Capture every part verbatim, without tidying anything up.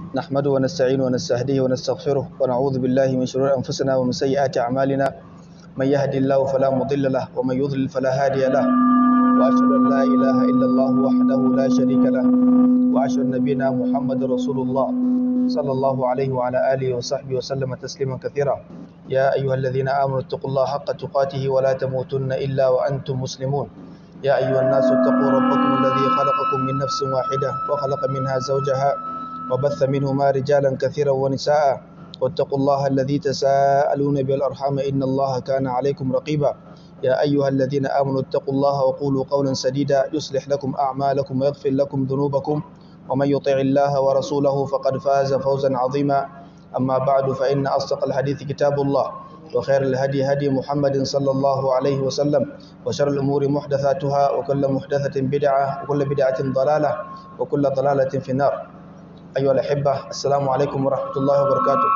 نحمده ونستعينه ونستهديه ونستغفره ونعوذ بالله من شرور أنفسنا ومن سيئات أعمالنا من يهد الله فلا مضل له ومن يضلل فلا هادي له وأشهد أن لا إله إلا الله وحده لا شريك له وأشهد أن نبينا محمد رسول الله صلى الله عليه وعلى آله وصحبه وسلم تسليما كثيرا. يا أيها الذين آمنوا اتقوا الله حق تقاته ولا تموتن إلا وأنتم مسلمون. يا أيها الناس اتقوا ربكم الذي خلقكم من نفس واحدة وخلق منها زوجها وبث منهما رجالا كثيرا ونساء واتقوا الله الذي تساءلون به الأرحام إن الله كان عليكم رقيبا. يا أيها الذين آمنوا اتقوا الله وقولوا قولا سديدا يصلح لكم أعمالكم ويغفر لكم ذنوبكم ومن يطع الله ورسوله فقد فاز فوزا عظيما. أما بعد فإن أصدق الحديث كتاب الله وخير الهدي هدي محمد صلى الله عليه وسلم وشر الأمور محدثاتها وكل محدثة بدعة وكل بدعة ضلالة وكل ضلالة في النار. أيها الأحبة السلام عليكم ورحمة الله وبركاته.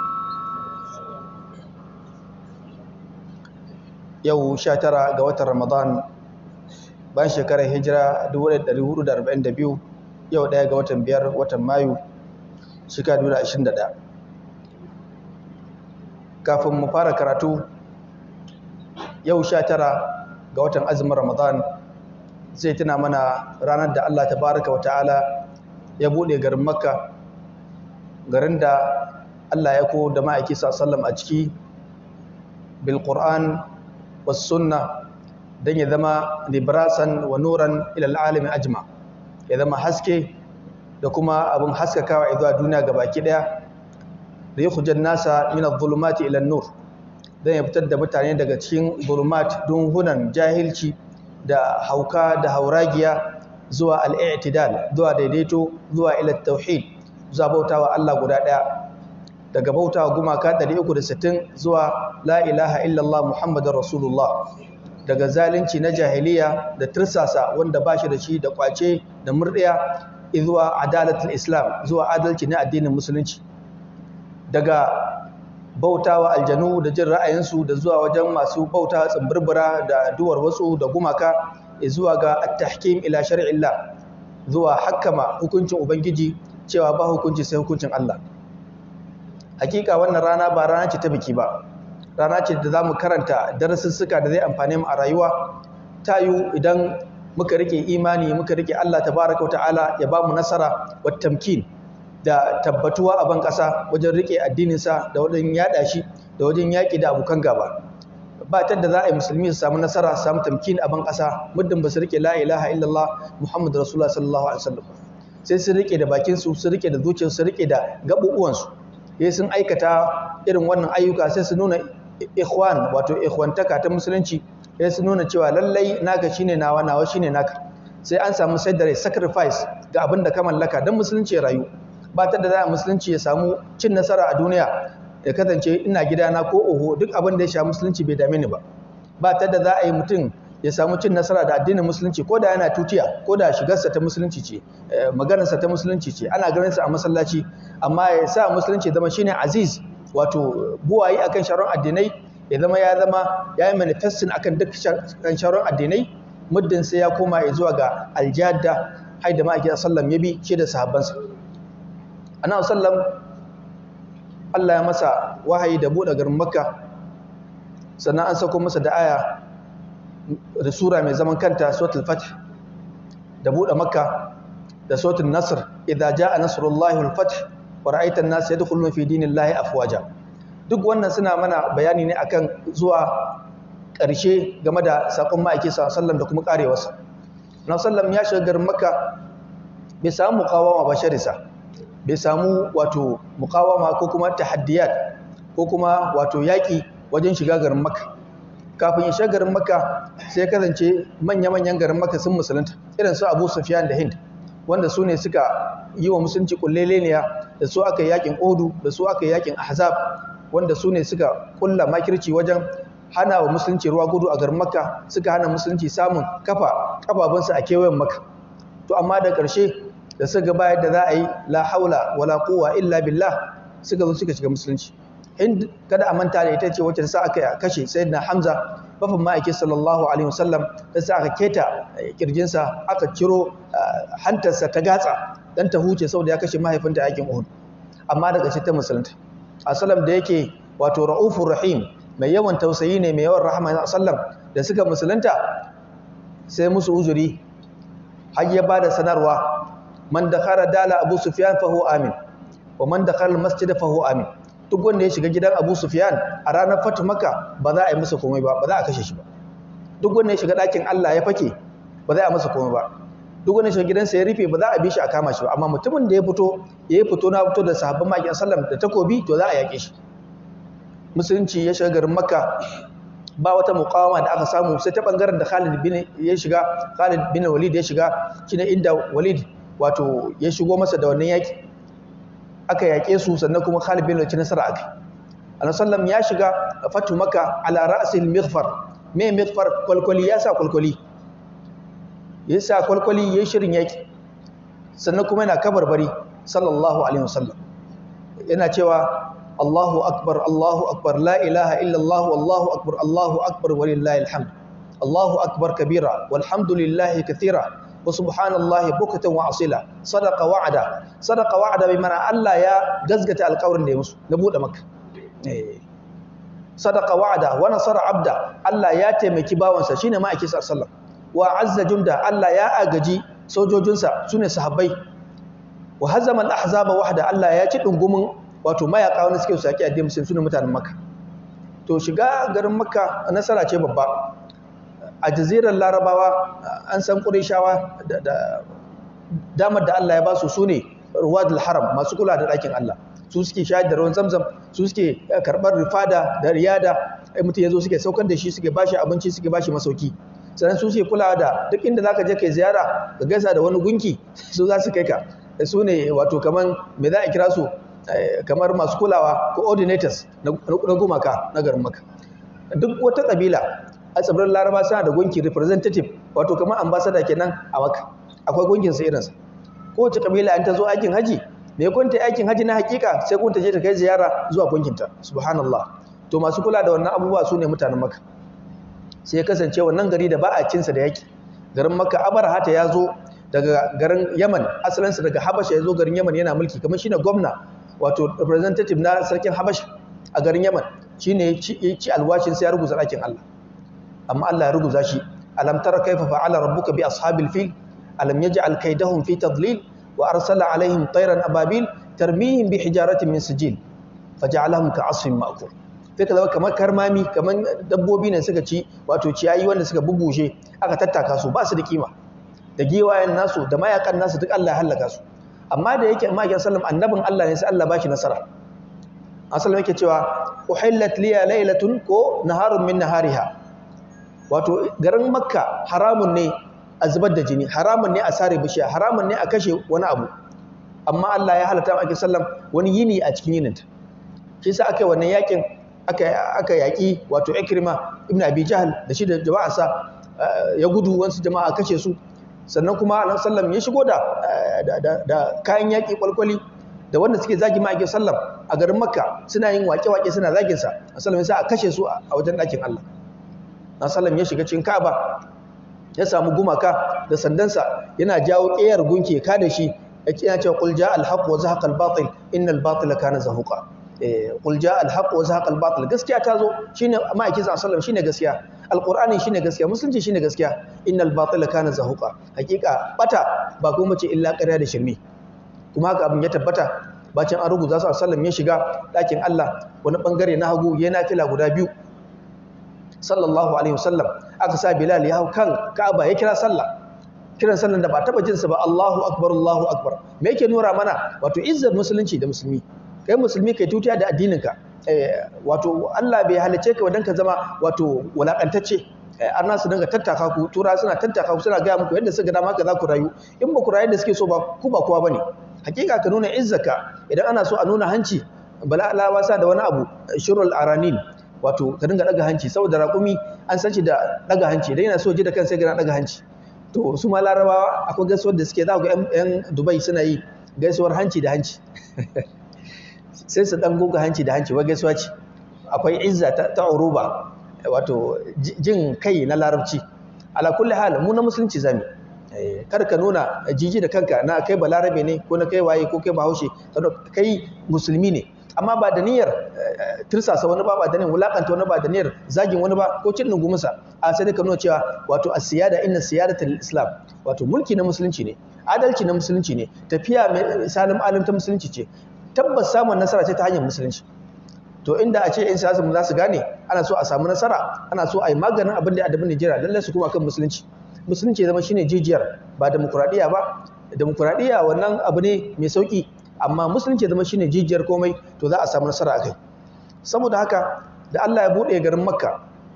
yau sha tara ga watan Ramadan bayan shekarar hijira dubu ɗaya da ɗari hudu da arba'in da biyu, yau ɗaya ga watan biyar watan Mayu shekara dubu da ashirin da ɗaya. Kafin mu fara karatu, yau sha tara ga watan azumin Ramadan zai tuna mana ranar da Allah tabaraka wa ta'ala ya buɗe garin Makka, garin da Allah ya ko da ma'aiki sallallahu alaihi wasallam a ciki bil Qur'an was sunna dan ya zama librasan wa nuran ila al'alami ajma, ya zama haske da kuma abin haskakawa zuwa duniya gabaki daya, da yukhrijan nasa min adh-dhulumati ila an-nur, dan ya fitar da mutane daga cikin zulumat dunhunan jahilci da hauka da hauragiya zuwa al-i'tidal, zuwa daidaito, zuwa ila tauhid, zuwa bautawa Allah guda daya, daga bautawa gumaka ɗari uku da sittin zuwa la ilaha illallah muhammadar rasulullah, daga zalunci na jahiliya da tirsasa wanda ba shi da shi da kwace da murdiya zuwa adalatul islam, zuwa adalci na addinin musulunci, daga bautawa aljanu da jin ra'ayinsu da zuwa wajen masu bauta tsimbirbira da duwar wasu da gumaka zuwa ga at-tahkim ila shar'illah, zuwa hakama hukuncin ubangiji cewa ba hukunci sai hukuncin Allah. Hakika wannan rana ba rana ce ta biki ba, rana ce da zamu karanta darasussuka da zai amfane mu a rayuwa. Tayu idan muka rike imani, muka rike Allah tabaraka wataala ya bamu nasara wa tamkin da tabbatuwa a ban kasa wajen rike addinin sa da wajen yada shi da wajen yaki da abukan gaba. Ba ta da za a yi musulmi su samu nasara, su samu tamkin a ban kasa muddin ba su rike la ilaha illallah muhammadur rasulullah sallallahu alaihi wasallam. Sai su rike da bakin su, su rike da zuciyarsu, su rike da gabubuwan su. Sai sun aikata irin wannan ayyuka sai su nuna ikhwan, wato ikhwantaka ta musulunci, sai su nuna cewa lallai naka shine nawa, nawa shine naka. Sai an samu saidare sacrifice ga abin da ka mallaka don musulunci ya rayu. Ba ta da za a musulunci ya samu cin nasara a duniya ya kasance ina gidana ko oho, duk abin da ya sha musulunci bai dame ni ba. Ba ta da za a yi mutum ya samu cin nasara da addinin musulunci ko da yana tutiya, ko da shigarsa ta musulunci ce, maganarsa ta musulunci ce, ana ganinsa a masallaci, amma ya sa musulunci zama shine aziz, wato buwayi akan sharon addinai, ya zama ya zama ya yi manifestin akan duk sharon addinai, muddin sai ya koma ya zuwa ga aljadda, haida ma'aikin sallam ya bi shi da sahabbansa. Annabi sallam Allah ya masa wahayi da buɗe garin Makka, sannan an sako masa da aya da sura mai zaman kanta suratul fath, da buɗe Makka da suratul nasr idza jaa nasrullahi wal fath wa ra'aita an-nas yadkhuluna fi dinillahi afwaja. Duk wannan suna mana bayani ne akan zuwa ƙarshe game da sakon ma'aiki sallallahu alaihi wasallam da kuma karewarsa. Annabi sallam ya shiga garin Makka bai samu muqawama ba sharisa, bai samu wato muqawama ko kuma tahaddiyat ko kuma wato yaki wajen shiga garin Makka. Kafin ya shiga garin Makka sai kasance manya-manyan garin Makka sun musulunta, irin su Abu Sufyan da Hind, wanda su ne suka yi wa musulunci kulleleniya, da su aka yi yakin Uhud, da su aka yi yakin Ahzab, wanda su ne suka kulla makirci wajen hana wa musulunci ruwa gudu a garin Makka, suka hana musulunci samun kafa kafafunsa a kewayen Makka. To amma da ƙarshe da suka ga bayar da za a yi la haula wala quwwa illa billah, suka zo suka shiga musulunci. Hind kada a manta da ita ce wacce sa aka kashe sayyidina Hamza, bafin ma'aiki sallallahu alaihi wasallam, da sa aka keta kirjinsa, aka ciro hantarsa ta gatsa dan ta huce saboda ya kashe mahaifinta a yakin Uhud. amma daga cikin musulunta asalam da yake wato raufur rahim mai yawan tausayi ne mai yawan rahama sallam da suka musulunta sai musu uzuri har ya bada sanarwa man dakhala dala abu sufyan fa huwa amin wa man dakhala almasjid fa huwa amin duk wanda ya shiga gidan abu sufyan a ranar fatu makka ba za a yi masa komai ba ba za a kashe shi ba duk wanda ya shiga dakin Allah ya fake ba za a masa komai ba duk wanda ya shiga gidansa ya rufe ba za a bi shi a kama shi ba amma mutumin da ya fito ya fito na fito da sahabban makin sallam da takobi to za a yake shi musulunci ya shiga garin makka ba wata muqawama da aka samu sai ta bangaren da Khalid bin ya shiga Khalid bin Walid ya shiga shine inda Walid wato ya shigo masa da wannan yaki aka yake su sannan kuma Khalid bin Walid ci nasara akai Annabi sallam ya shiga fatu makka ala ra'sil mighfar me mighfar kwalkwali ya sa kwalkwali ya sa kwalkwali yayin shirin yaki sannan kuma yana kabarbari sallallahu alaihi wasallam yana cewa Allahu akbar Allahu akbar la ilaha illa Allah wallahu akbar Allahu akbar walillahi alhamd Allahu akbar kabira walhamdulillahi kathira wa subhanallahi bukratan wa asila sadaqa wa'ada sadaqa wa'ada bi mana Allah ya gazgata alƙawarin da ya musu na bude maka eh sadaqa wa'ada wa nasara abda Allah ya taimaki bawansa shine ma'aiki sallallahu wa azza junda Allah ya agaji sojojinsa sune sahabbai wa hazama al-ahzaba wahda Allah ya ci dungumin wato mayaka wanda suke saki addinin musulmi sune mutanen Makka to shiga garin Makka nasara ce babba a jazirar Larabawa an san Qurayshawa da, da damar da Allah ya ba su sune ruwadul haram masu kula da ɗakin Allah su suke shayar da ruwan Zamzam su suke karɓar rifada da riyada ai mutum yazo suke saukar da shi suke bashi abinci suke bashi masauki sannan su suke kulawa da duk inda zaka je kai ziyara ka gaisa da wani gunki su za su kai ka su ne wato kaman me za a kira su kamar masu kulawa coordinators na gumaka na garin Makka duk wata kabila a tsibirin Laraba suna da gunki representative wato kamar ambassador kenan a Makka akwai gunkin sa irinsa kowace kabila an ta zo aikin haji me kunta aikin haji na hakika sai kun ta je ta kai ziyara zuwa gunkinta subhanallah to masu kula da wannan abubuwa su ne mutanen Makka sai ya kasance wannan gari da ba a cinsa da yaki garin Makka Abraha ta yazo daga garin Yaman asalinsa daga Habasha yazo garin Yaman yana mulki kamar shine gwamna wato representative na sarkin Habasha a garin Yaman shine ya ci alwashin sai ya ruguza ɗakin Allah amma Allah ya ruguza shi alam tara kaifa fa'ala rabbuka bi ashabil fil alam yaj'al kaydahum fi tadlil wa arsala alaihim tayran ababil tarmihim bi hijaratin min sijil faj'alahum ka'asfin ma'kul sai ka zama kamar karmami kamar dabbobi ne suka ci wato ciyayi wanda suka bubushe aka tattaka su ba su da kima da giwayen nasu da mayakan nasu duk Allah ya halaka su amma da yake amma sallam annabin Allah ne sai Allah ba shi nasara asalin yake cewa uhillat liya laylatun ko naharun min nahariha wato garin Makka haramun ne a zubar da jini haramun ne a sare bishiya haramun ne a kashe wani abu amma Allah ya halatta maki sallam wani yini a cikin yininta shi yasa aka yi wannan yakin aka aka yaki wato Ikrima ibn Abi Jahl da shi da jama'arsa ya gudu wasu jama'a kashe su sannan kuma Annabi sallam ya shigo da da kayan yaki kwalkwali da wanda suke zagi ma'aikin sallam a garin Makka suna yin wake-wake suna zagin sa sallam ya sa a kashe su a wajen ɗakin Allah Annabi sallam ya shiga cikin Ka'aba ya samu gumaka da sandansa yana jawo ƙeyar gunki ka da shi yana cewa qul jaa al-haqq wa zahaqa al-batil innal batila kana zahuqa qul jaa al-haqq wa zahaqa al-batil gaskiya ta zo shine ma'aikin sallam shine gaskiya alqur'ani shine gaskiya musulunci shine gaskiya innal batila kana zahuqa hakika bata ba kuma ce illa ƙarya da shirmi kuma haka abin ya tabbata bacin an rubuta su sallam ya shiga ɗakin Allah wani bangare na hagu yana nafila guda biyu sallallahu alaihi wasallam aka sa Bilal ya hau kan Ka'aba ya kira sallah kiran sallan da ba taba jin sa ba Allahu akbar Allahu akbar me yake nura mana wato izzar musulunci da musulmi kai musulmi kai tutiya da addininka eh wato Allah bai halice ka wadan ka zama wato walakantacce arna su dinga tattaka ku tura suna tattaka ku suna ga muku yadda suka dama haka za ku rayu in ba ku rayu da suke so ba ku ba kowa bane hakika ka nuna izzaka idan ana so a nuna hanci bala Allah wasa da wani abu shurul aranin wato ka dinga daga hanci saboda raƙumi an san shi da daga hanci dan yana so ji da kansa ga daga hanci to su ma larabawa akwai gaisuwar da suke za ku yan Dubai suna yi gaisuwar hanci da hanci sai su dan goga hanci da hanci wa gaisuwa ce akwai izza ta, ta uruba wato jin kai na larabci ala kulli hal mu na musulunci zami kar ka nuna jiji da kanka na kai balarabe ne ko na kai waye ko kai bahaushe kai musulmi ne amma ba da niyyar tirsasa wani ba ba da niyyar wulakanta wani ba da niyyar zagin wani ba ko cin nungumsa a sai dai ka nuna cewa wato as-siyada inna siyadatul islam wato mulki na musulunci ne adalci na musulunci ne tafiya mai salim alim ta musulunci ce tabbas samun nasara ce ta hanyar musulunci to inda a ce in siyasa mu za su gane ana so a samu nasara ana so a yi maganin abin da adabin Najeriya lalle su kuma kan musulunci musulunci zama shine jijiyar ba demokradiya ba demokradiya wannan abu ne mai sauki amma musulunci zama shine jijiyar komai to za a samu nasara akai saboda haka da Allah ya bude garin Makka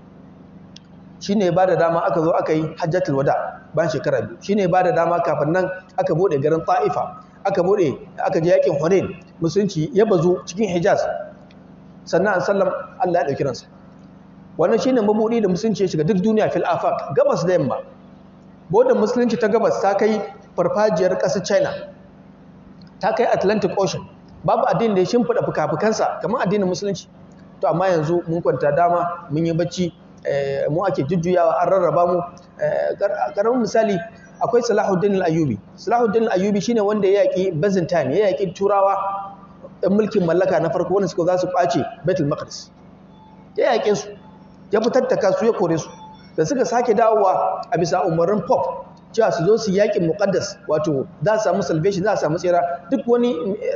shine ya bada dama aka zo aka yi hajjatul wada bayan shekara biyu shine ya bada dama kafin nan aka bude garin Taifa aka bude aka je yakin Hunain musulunci ya bazu cikin Hijaz sannan sallam Allah ya dauki ransa wannan shine mabudi da musulunci ya shiga duk duniya fil afaq gabas da yamma bodan musulunci ta gabas ta kai farfajiyar ƙasar China ta kai Atlantic Ocean babu addini da ya shimfida fukafukansa kamar addinin musulunci to amma yanzu mun kwanta dama mun yi bacci mu ake jujjuyawa an rarraba mu karamin misali akwai Salahuddin al-Ayyubi Salahuddin al-Ayyubi shine wanda ya yaki Byzantine ya yaki Turawa ɗan mulkin mallaka na farko wanda suka za su kwace Baitul Maqdis ya yake su ya fitattaka su ya kore su da suka sake dawowa a bisa umarnin Pope cewa su zo su yaƙin muqaddas wato za su samu salvation za su samu tsira duk wani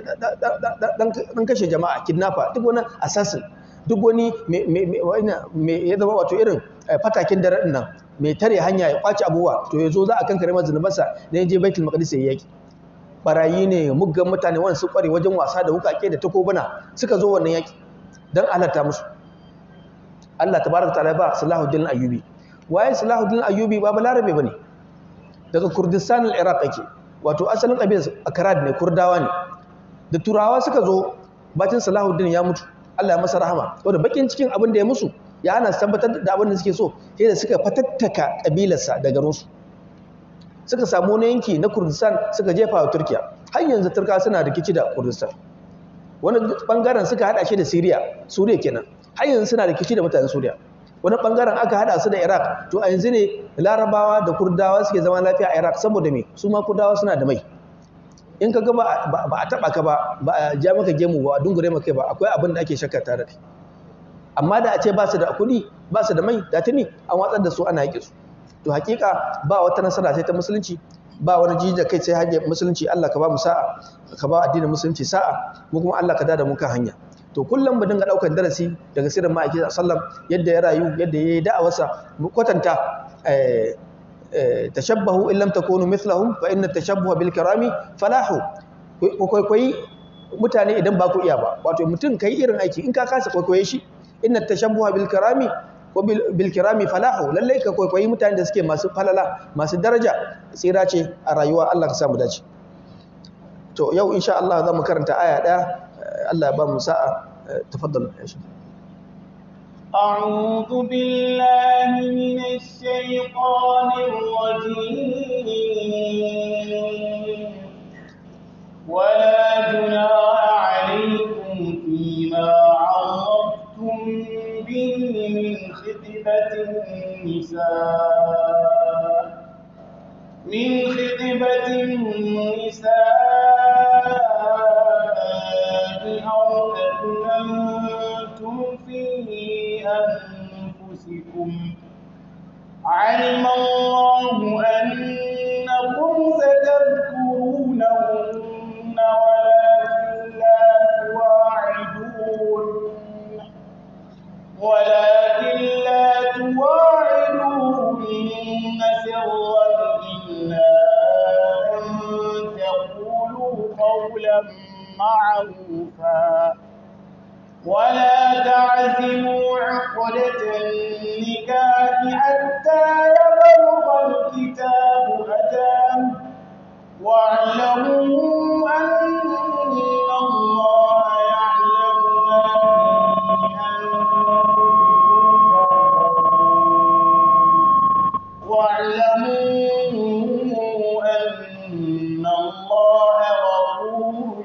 dan kashe jama'a kidnapper duk wani assassin duk wani mai ya zama wato irin fatakin dare din nan mai tare hanya ya kwaci abubuwa to yazo za a kankare masa zunubansa da ya je Baitul Maqdis ya yaki barayi ne muggan mutane wanda su kware wajen wasa da wukake da takobuna suka zo wannan yaki dan halatta musu Allah tabaraka taala ba Salahuddin Ayyubi waye Salahuddin Ayyubi ba balarabe bane daga Kurdistan al-Iraq yake wato asalin kabilar Akrad ne Kurdawa ne da Turawa suka zo bacin Salahuddin ya mutu Allah ya masa rahama saboda bakin cikin abin da ya musu ya hana su tabbatar da abin da suke so sai da suka fatattaka kabilarsa da garinsu suka samu wani yanki na Kurdistan suka jefa wa Turkiya har yanzu Turka suna rikici da Kurdistan wani bangaren suka hada shi da Syria Suriya kenan har yanzu suna rikici da mutanen Suriya wani bangaren aka hada su da Iraq to a yanzu ne Larabawa da Kurdawa suke zama lafiya a Iraq saboda me su ma Kurdawa suna da mai in ka ga ba a taba ka ba ba a ja maka gemu ba a dungure maka ba akwai abin da ake shakka tare da amma da a ce ba su da kuɗi ba su da mai da tuni an watsar da su ana yaƙi su to hakika ba wata nasara sai ta musulunci ba wani jijja kai sai hanyar musulunci Allah ka ba mu sa'a ka ba addinin musulunci sa'a mu kuma Allah ka dada mu kan hanya to kullum mu dinga daukar darasi daga sirrin ma'aiki sallam yadda ya rayu yadda ya yi da'awarsa mu kwatanta eh tashabbahu in lam takunu mithlahum fa inna tashabbuha bil kirami falahu kwaikwayi mutane idan ba ku iya ba wato mutum kai irin aiki in ka kasa kwaikwaye shi inna tashabbuha bil kirami ko bil kirami falahu lalle ka kwaikwayi mutane da suke masu falala masu daraja tsira ce a rayuwa Allah ka samu dace to yau insha Allah za mu karanta aya daya Allah ya ba mu sa'a tafaddal ya shi أعوذ بالله من الشيطان الرجيم ولا جناح عليكم فيما عرضتم به من خطبة النساء من خطبة النساء أو أكننتم في أنفسكم علم الله أنكم ستذكرونهن ولكن لا تواعدون ولكن لا تواعدوهن سرا إلا أن تقولوا قولا معروفا ولا تعزموا عقدة النكاح حتى يبلغ الكتاب أجله واعلموا أن الله يعلم ما في أنفسكم واعلموا أن الله غفور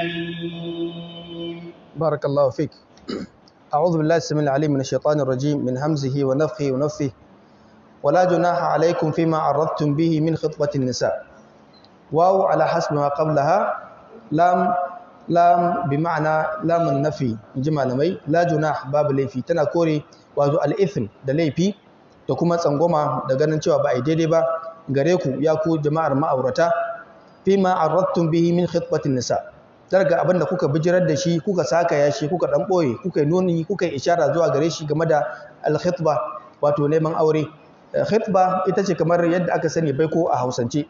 حليم بارك الله فيك أعوذ بالله السميع العليم من الشيطان الرجيم من همزه ونفخه ونفثه wala junaha alaikum fima aradtum bihi min khitbatin nisa. Wawu ala hasbi ma qablaha, lam lam bi ma'ana lamun nafi, inji malamai. La junah babu laifi, tana kore wato al-ithm da laifi da kuma tsangwama da ganin cewa ba ai daidai ba gare ku ya ku jama'ar ma'aurata, fima aradtum bihi min khitbatin nisa, daga abinda kuka bijirar da shi, kuka saka ya shi, kuka dan boye, kuka nuni, kuka ishara zuwa gare shi game da al-khitba, wato neman aure. Khitba ita ce kamar yadda aka sani baiko a Hausance.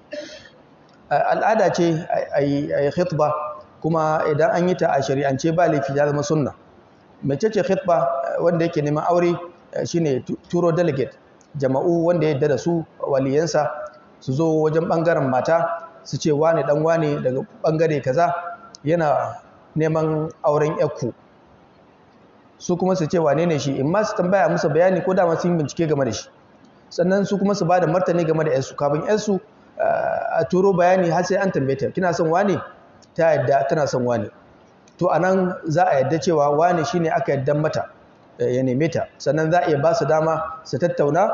Al'ada ce ai khitba, kuma idan an yi ta a shari'ance ba laifi, ya zama sunna. Mace ce khitba wanda yake neman aure shine turo delegate, jama'u wanda ya yarda da su, waliyansa su zo wajen bangaren mata su ce wane dan wane daga bangare kaza yana neman auren yakku, su kuma su ce wane ne shi, in ma su tambaya musu bayani ko da ma sun bincike game da shi, sannan su kuma su bada martani game da yarsu, kafin yarsu a turo bayani har sai an tambaye ta kina son wane, ta yadda tana son wane, to anan za a yadda cewa wane shine aka yadda mata ya neme ta, sannan za a iya ba su dama su tattauna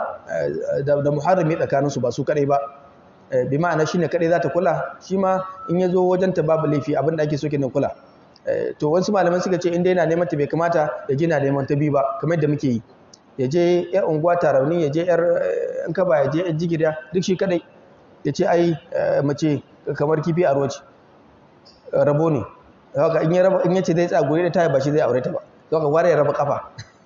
da muharrami tsakaninsu, ba su kadai ba. Bi ma'ana shine kadai za ta kula, shi ma in ya zo wajen ta babu laifi, abin da ake so kenan kula. To wasu malaman suka ce in dai yana neman ta bai kamata ya je na neman ta biyu ba, kamar yadda muke yi, ya je yar unguwa tarauni, ya je yar in kaba, ya je yar jigiriya, duk shi kadai ya ce ai mace kamar kifi a ruwaci rabo ne, haka in ya raba, in ya ce zai tsagore da ta ba shi zai aure ta ba, haka ware ya raba kafa.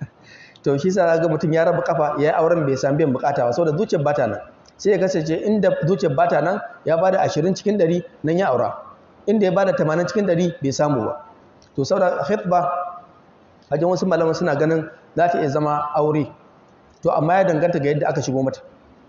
To shi sa ga mutum ya raba kafa, ya yi auren bai samu biyan bukata ba, saboda zuciyar bata nan. Sai ya kasance inda zuciyar bata nan ya bada ashirin cikin ɗari nan ya aura, inda ya bada tamanin cikin ɗari bai samu ba. To saboda khitba hajjan wasu malaman suna ganin za ta iya zama aure, to amma ya danganta ga yadda aka shigo mata.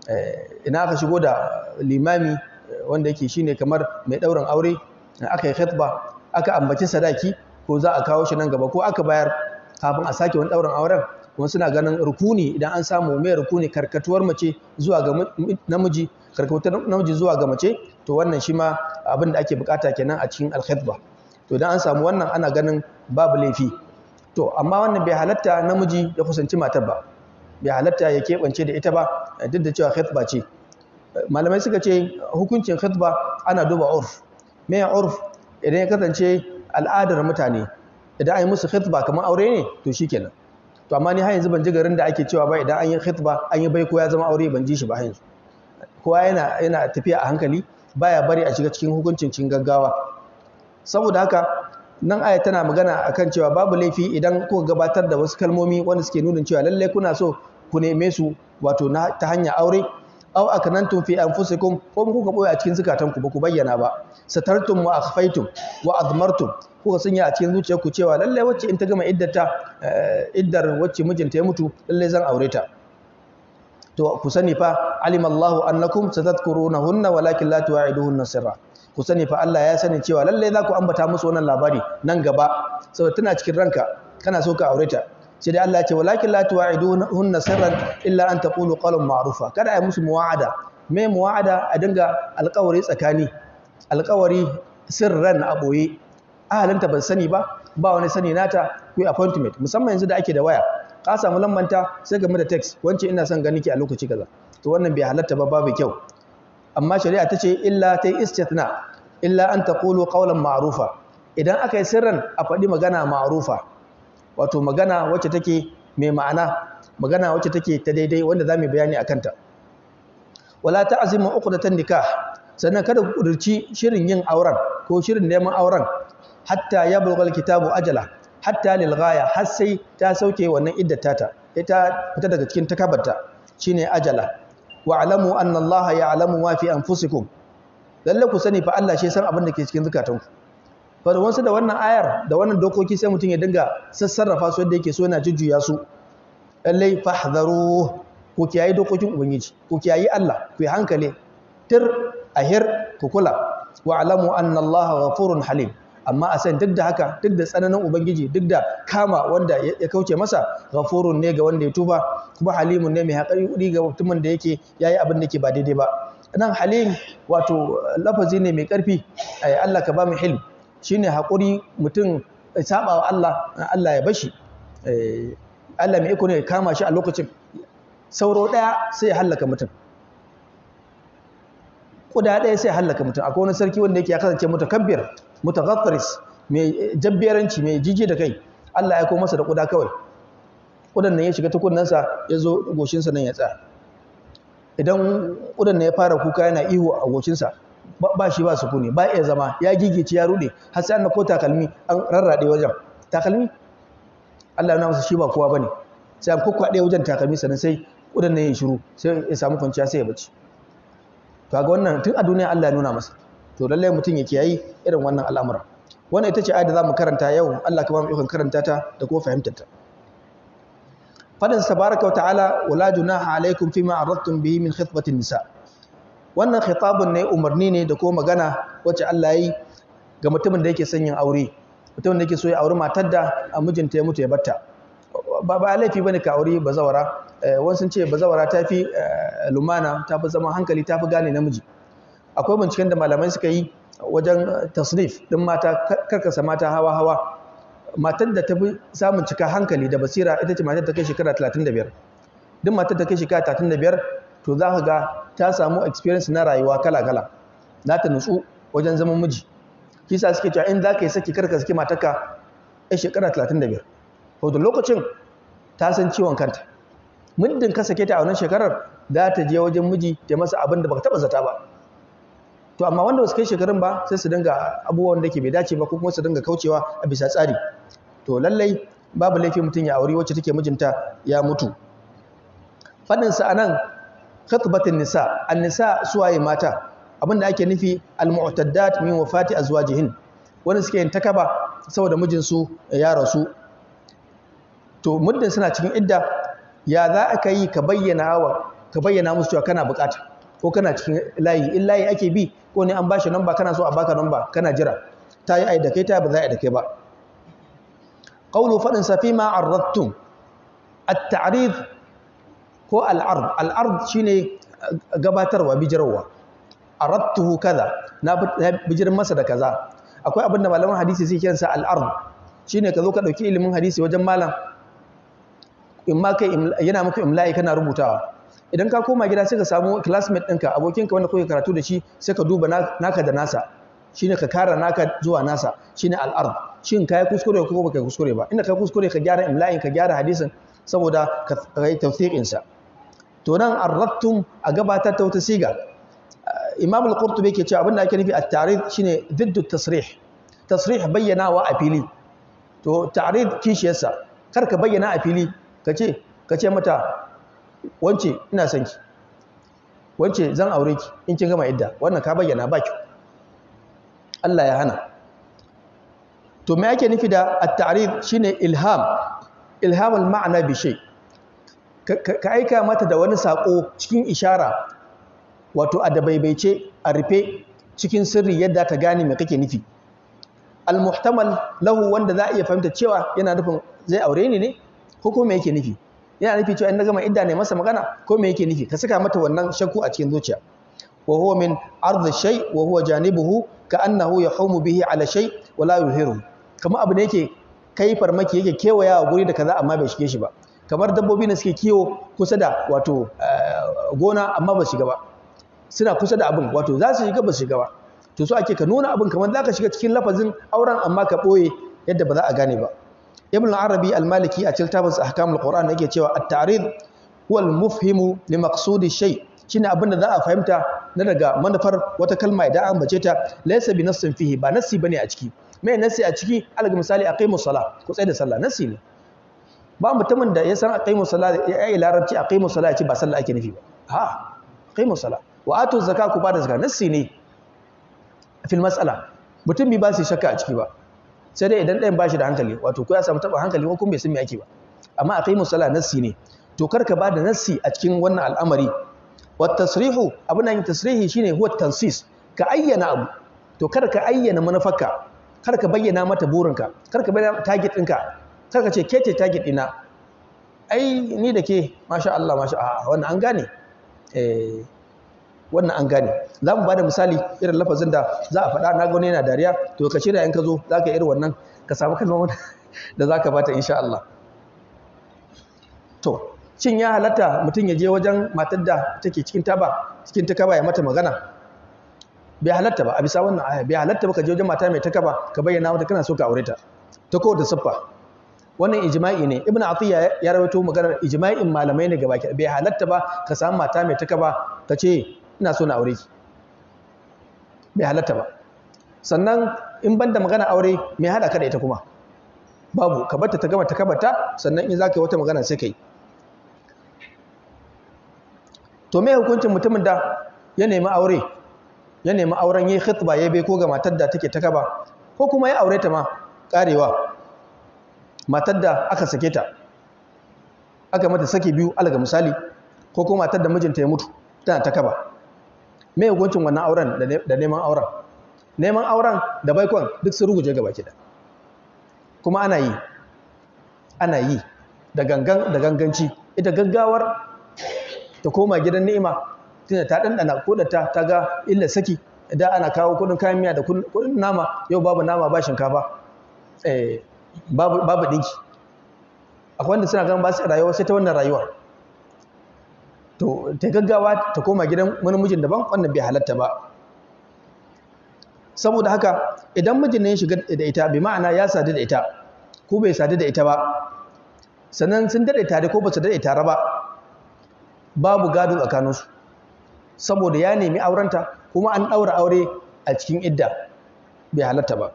Ina aka shigo da limami wanda yake shine kamar mai ɗaurin aure, aka yi khitba, aka ambaci sadaki, ko za a kawo shi nan gaba, ko aka bayar kafin a sake wani ɗaurin auren, kuma suna ganin rukuni, idan an samu mai rukuni karkatuwar mace zuwa ga namiji, karkatuwar namiji zuwa ga mace, to wannan shi ma abin da ake bukata kenan a cikin al-khitba. To idan an samu wannan ana ganin babu laifi. To amma wannan bai halatta namiji ya kusanci matar ba, bai halatta ya keɓance da ita ba, duk da cewa khitba ce. Malamai suka ce hukuncin khitba ana duba urf. Me urf? Idan ya kasance al'adar mutane, idan an yi musu khitba kamar aure ne, to shikenan. To amma ni har yanzu ban ji garin da ake cewa ba idan an yi khitba an yi baiko ya zama aure, ban ji shi ba yanzu. Kowa yana yana tafiya a hankali, baya bari a shiga cikin hukuncin cin gaggawa. Saboda haka nan aya tana magana akan cewa babu laifi idan kuka gabatar da wasu kalmomi wanda suke nuna cewa lalle kuna so ku neme su, wato ta hanyar aure, aw akanantum fi anfusikum, ko kuka boye a cikin zukatanku ba ku bayyana ba, satartum wa akhfaytum wa admartum, kuka sanya a cikin zuciyarku cewa lalle wacce in ta gama iddata iddar wacce mijinta ya mutu lalle zan aure ta. To ku sani fa alimallahu annakum satadhkurunahunna walakin la tu'iduhunna sirra, ku sani fa Allah ya sani cewa lalle za ku ambata musu wannan labari nan gaba, saboda tana cikin ranka kana so ka aure ta, sai dai Allah ya ce walakin la tu'iduhunna sirran illa an taqulu qawlan ma'rufa, kada ai musu muwa'ada. Me muwa'ada? A dinga alƙawari tsakani, alƙawari sirran a boye, ahalinta ban sani ba, ba wani sani nata, ku appointment, musamman yanzu da ake da waya, ka samu lambanta sai game da text, wance ina son ganin ki a lokaci kaza. To wannan bai halatta ba, babu kyau. Amma shari'a ta ce illa ta yi istithna, illa an taqulu qawlan ma'rufa, idan aka yi sirran a faɗi magana ma'rufa, wato magana wacce take mai ma'ana, magana wacce take ta daidai, wanda za mu bayani akan ta. Wala ta'zimu uqdatan nikah, sannan kada ku kudurci shirin yin auren ko shirin neman auren, hatta yablugha alkitabu ajala, hatta lil ghaya, har sai ta sauke wannan iddata ta, ita fita daga cikin takabarta, shine ajala. Wa'lamu anna Allah ya'lamu ma fi anfusikum, lalle ku sani fa Allah shi san abin da ke cikin zukatanku. To da wasu da wannan ayar da wannan dokoki sai mutum ya dinga sassarrafa su yadda yake so, yana jujjuya su. Lalle fahdharu, ku kiyayi dokokin ubangiji, ku kiyayi Allah, ku yi hankali, tir ahir ku kula. Wa'lamu anna Allah ghafurun halim, amma a san duk da haka, duk da tsananin ubangiji, duk da kama wanda ya kauce masa, ghafurun ne ga wanda ya tuba, kuma halimun ne mai haƙuri ga mutumin da yake yayi abin da yake ba daidai ba. Nan halim wato lafazi ne mai ƙarfi, Allah ka ba mu hilm, shine haƙuri, mutum saba wa Allah, Allah ya bashi, Allah mai iko ne ya kama shi a lokacin, sauro ɗaya sai ya hallaka mutum, ƙuda ɗaya sai ya hallaka mutum. Akwai wani sarki wanda yake ya kasance mutakabbir mutaghaffaris, mai jabberanci, mai jiji da kai. Allah ya aiko masa da ƙuda kawai, ƙudan nan ya shiga ta kunnensa ya zo goshinsa nan ya tsaya. Idan ƙudan nan ya fara kuka yana ihu a goshinsa, ba shi ba sukuni, ba iya zama, ya gigice ya rude, har sai an ko takalmi an rarrade wajen takalmi. Allah ya nuna masa shi ba kowa bane, sai an kokkwade wajen takalmi sannan sai ƙudan nan ya shiru, sai ya samu kwanciya sai ya bace. To ga wannan tun a duniya Allah ya nuna masa. To lallai mutum ya kiyayi irin wannan al'amura. Wannan ita ce ayat da zamu karanta yau, Allah ka ba mu ikon karanta ta da kuma fahimtar ta. Fadin tabaraka wa ta'ala, wala junaha alaikum fima aradtum bihi min khitbatin nisa. Wannan khitabun ne, umarni ne da kuma magana wacce Allah yi ga mutumin da yake son yin aure, mutumin da yake so ya auri matar da a mijinta ya mutu ya batta. Ba ba laifi bane ka auri bazawara. Wani sun ce bazawara ta fi lumana, ta fi zama hankali, ta fi gane namiji. Akwai binciken da malamai suka yi wajen tasnif din mata, karkasa mata hawa hawa. Matar da ta fi samun cika hankali da basira ita ce matar ta kai shekara talatin da biyar. Duk matar ta kai shekara talatin da biyar to za ka ga ta samu experience na rayuwa kala-kala, za ta nutsu wajen zaman miji. Kisa suke cewa in za ka yi saki karka saki matarka a shekara talatin da biyar. To da lokacin ta san ciwon kanta. Muddin ka sake ta a wannan shekarar za ta je wajen miji ta masa abin da baka taba zata ba. To amma wanda ba su kai shekarun ba sai su dinga abubuwan da ke bai dace ba, ko kuma su dinga kaucewa a bisa tsari. To lallai babu laifi mutum ya aure wacce take mijinta ya mutu. Fadin sa anan khitbatin nisa, an-nisa suwaye mata, abinda ake nufi al-mu'taddat min wafati azwajihin, wanda suke yin takaba saboda mijinsu ya rasu. To muddin suna cikin idda, ya za aka yi ka bayyana wa ka bayyana musu cewa kana bukata ko kana cikin layi, in layi ake bi ko ne an bashi number kana so a baka number kana jira, ta yi ai da kai ta ba za a yi da kai ba. Qawlu fadin sa fi ma arradtum, at-ta'rid ko al-ard, al-ard shine gabatarwa, bijirwa. Aradtuhu kaza, na bijirin masa da kaza. Akwai abin da malaman hadisi suke kiransa al-ard, shine ka zo ka dauki ilimin hadisi wajen malam, in ma kai yana muku imla'i kana rubutawa. Idan ka koma gida sai ka samu classmate ɗinka, abokinka wanda kuke karatu da shi, sai ka duba naka da nasa, shine ka kara naka zuwa nasa, shine al-ard. Shin kai kuskure ko baka kuskure ba? Inda kai kuskure ka gyara imla'in, ka gyara hadisin saboda ka yi tawthiqin sa. To nan arradtum a gabatar ta wata siga. Imam al-Qurtubi yake cewa abinda ake nufi at-ta'rid shine diddu tasrih. Tasrih bayyanawa a fili. To ta'rid kishiyarsa, kar ka bayyana a fili, kace kace mata wance ina son ki, wance zan aure ki in kin gama idda. Wannan ka bayyana baki, Allah ya hana. To me ake nufi da at-ta'rid shine ilham, ilhamul ma'na bi shay. Ka aika mata da wani sako cikin ishara, wato a dabaibaice, a rufe cikin sirri yadda ta gane me kake nufi. Al-muhtamal lahu, wanda za a iya fahimta cewa yana nufin zai aure ni ne ko kuma me yake nufi. Yana nufi cewa in na gama idda ne masa magana ko me yake nufi. Ka saka mata wannan shakku a cikin zuciya. Wa huwa min ardh shay wa huwa janibuhu ka'annahu yahumu bihi ala shay wa la yuhiru. Kamar abu ne yake kai farmaki, yake kewayawa guri da kaza amma bai shige shi ba. Kamar dabbobi ne suke kiwo kusa da wato gona amma ba shiga ba. Suna kusa da abin, wato za su shiga ba su shiga ba. To so ake ka nuna abin kamar za ka shiga cikin lafazin auren amma ka ɓoye yadda ba za a gane ba. Ibn al-Arabi al-Maliki a cikin littafinsa Ahkamul Qur'an yake cewa at-ta'rid huwa al-mufhimu li maqsudi shay, shine abin da za a fahimta na daga manufar wata kalma idan an bace ta, laysa bi nassin fihi, ba nassi bane a ciki. Me nassi a ciki? Alal misali aqimus salah, ku tsaya da sallah, nassi ne. Ba mutumin da ya san aqimus salah ya yi larabci aqimus salah ya ce ba sallah ake nufi ba. Ha, aqimus salah wa atu zakka, ku ba da zakka, nassi ne fil mas'ala. Mutum bi ba su shakka a ciki ba, sai dai idan ɗayan ba shi da hankali, wato ko ya samu taɓa hankali ko kuma bai san me ake ba. Amma aqimus salah nassi ne. To kar ka ba da nassi a cikin wannan al'amari. Wa tasrihu, abin da yin tasrihi shine huwa tansis, ka ayyana abu. To kar ka ayyana manufarka, kar ka bayyana mata burinka, kar ka bayyana target ɗinka, kar ka ce ke ce target ɗina. Ai ni da ke masha Allah masha Allah, wannan an gane. Eh wannan an gane. Za mu ba da misali irin lafazin da za a faɗa, na ga wani yana dariya, to ka shirya in ka zo za ka irin wannan, ka samu kalmar da za ka bata insha Allah. To shin ya halatta mutum ya je wajen matar da take cikin taba cikin takaba ya mata magana? Bai halatta ba a bisa wannan aya. Bai halatta ba ka je wajen mata mai takaba ka bayyana mata kana so ka aure ta ta kowace siffa. Wannan ijma'i ne. Ibn Atiyya ya rawaito maganar ijma'in malamai ne gabaki. Bai halatta ba ka samu mata mai takaba ka ce ina so na aure ki. Bai halatta ba. Sannan in banda magana aure mai hada ka da ita kuma babu, ka barta ta gama takabarta sannan in zaka yi wata magana sai kai. To me hukuncin mutumin da ya nemi aure ya nemi auren yayi khitba yayi bai ko ga matar da take takaba ko kuma ya aure ta ma karewa, matar da aka sake ta aka mata saki biyu alaga misali, ko kuma matar da mijinta ya mutu tana takaba. Me hukuncin wannan auren da neman auren? Neman auren da baikon duk sun ruguje gaba kida. Kuma ana yi ana yi da gangan da ganganci. Ita gaggawar ta koma gidan ni'ima tunda ta dandana ko da ta ta ga illa saki, idan ana kawo kudin kayan miya da kudin nama, yau babu nama ba shinkafa, eh babu babu dinki. Akwai wanda suna ganin ba su rayuwa sai ta wannan rayuwar. To ta gaggawa ta koma gidan wani mijin daban, wannan bai halatta ba. Saboda haka idan mijin ne ya shiga da ita bi ma'ana ya sadu da ita ko bai sadu da ita ba, sannan sun dade tare ko ba su dade tare ba, babu gado tsakaninsu saboda ya nemi aurenta kuma an daura aure a cikin idda, bai halatta ba.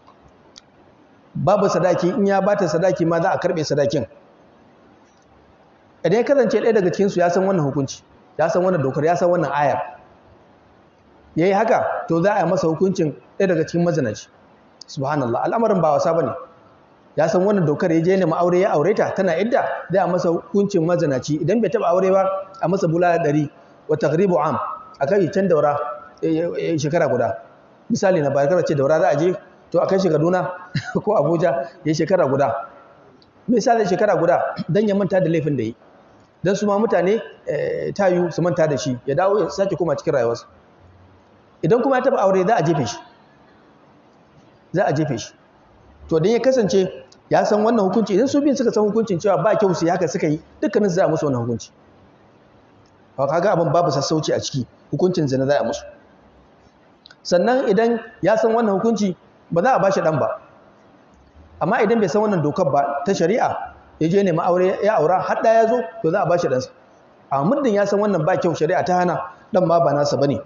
Babu sadaki, in ya bata sadaki ma za a karbe sadakin. Idan ya kasance ɗaya daga cikinsu ya san wannan hukunci, ya san wannan dokar, ya san wannan ayar, ya yi haka, to za a yi masa hukuncin ɗaya daga cikin mazinaci. Subhanallah, al'amarin ba wasa ba ne. Ya san wannan dokar, ya je nemi aure ya aure ta tana idda, za a masa hukuncin mazinaci. Idan bai taɓa aure ba, a masa bulala ɗari wa taghribu am, a kai can daura shekara guda. Misali na bayar ce daura za a je, to a kai shi Kaduna ko Abuja ya shekara guda. Misali shekara guda don ya manta da laifin da yi, don su ma mutane tayu su manta da shi, ya dawo ya sake koma cikin rayuwarsa. Idan kuma ya taba aure za a jefe shi, za a jefe shi. To dan ya kasance ya san wannan hukunci, idan su biyun suka san hukuncin cewa ba kyau su haka suka yi, dukkanin za a musu wannan hukunci. Ba kaga abin babu sassauci a ciki, hukuncin zina za a musu. Sannan idan ya san wannan hukunci ba za a bashi dan ba. Amma idan bai san wannan dokar ba ta shari'a, ya je nemi aure ya aura har da ya zo, to za a bashi ɗansa. A muddin ya san wannan ba kyau, shari'a ta hana, dan ma ba nasa bane.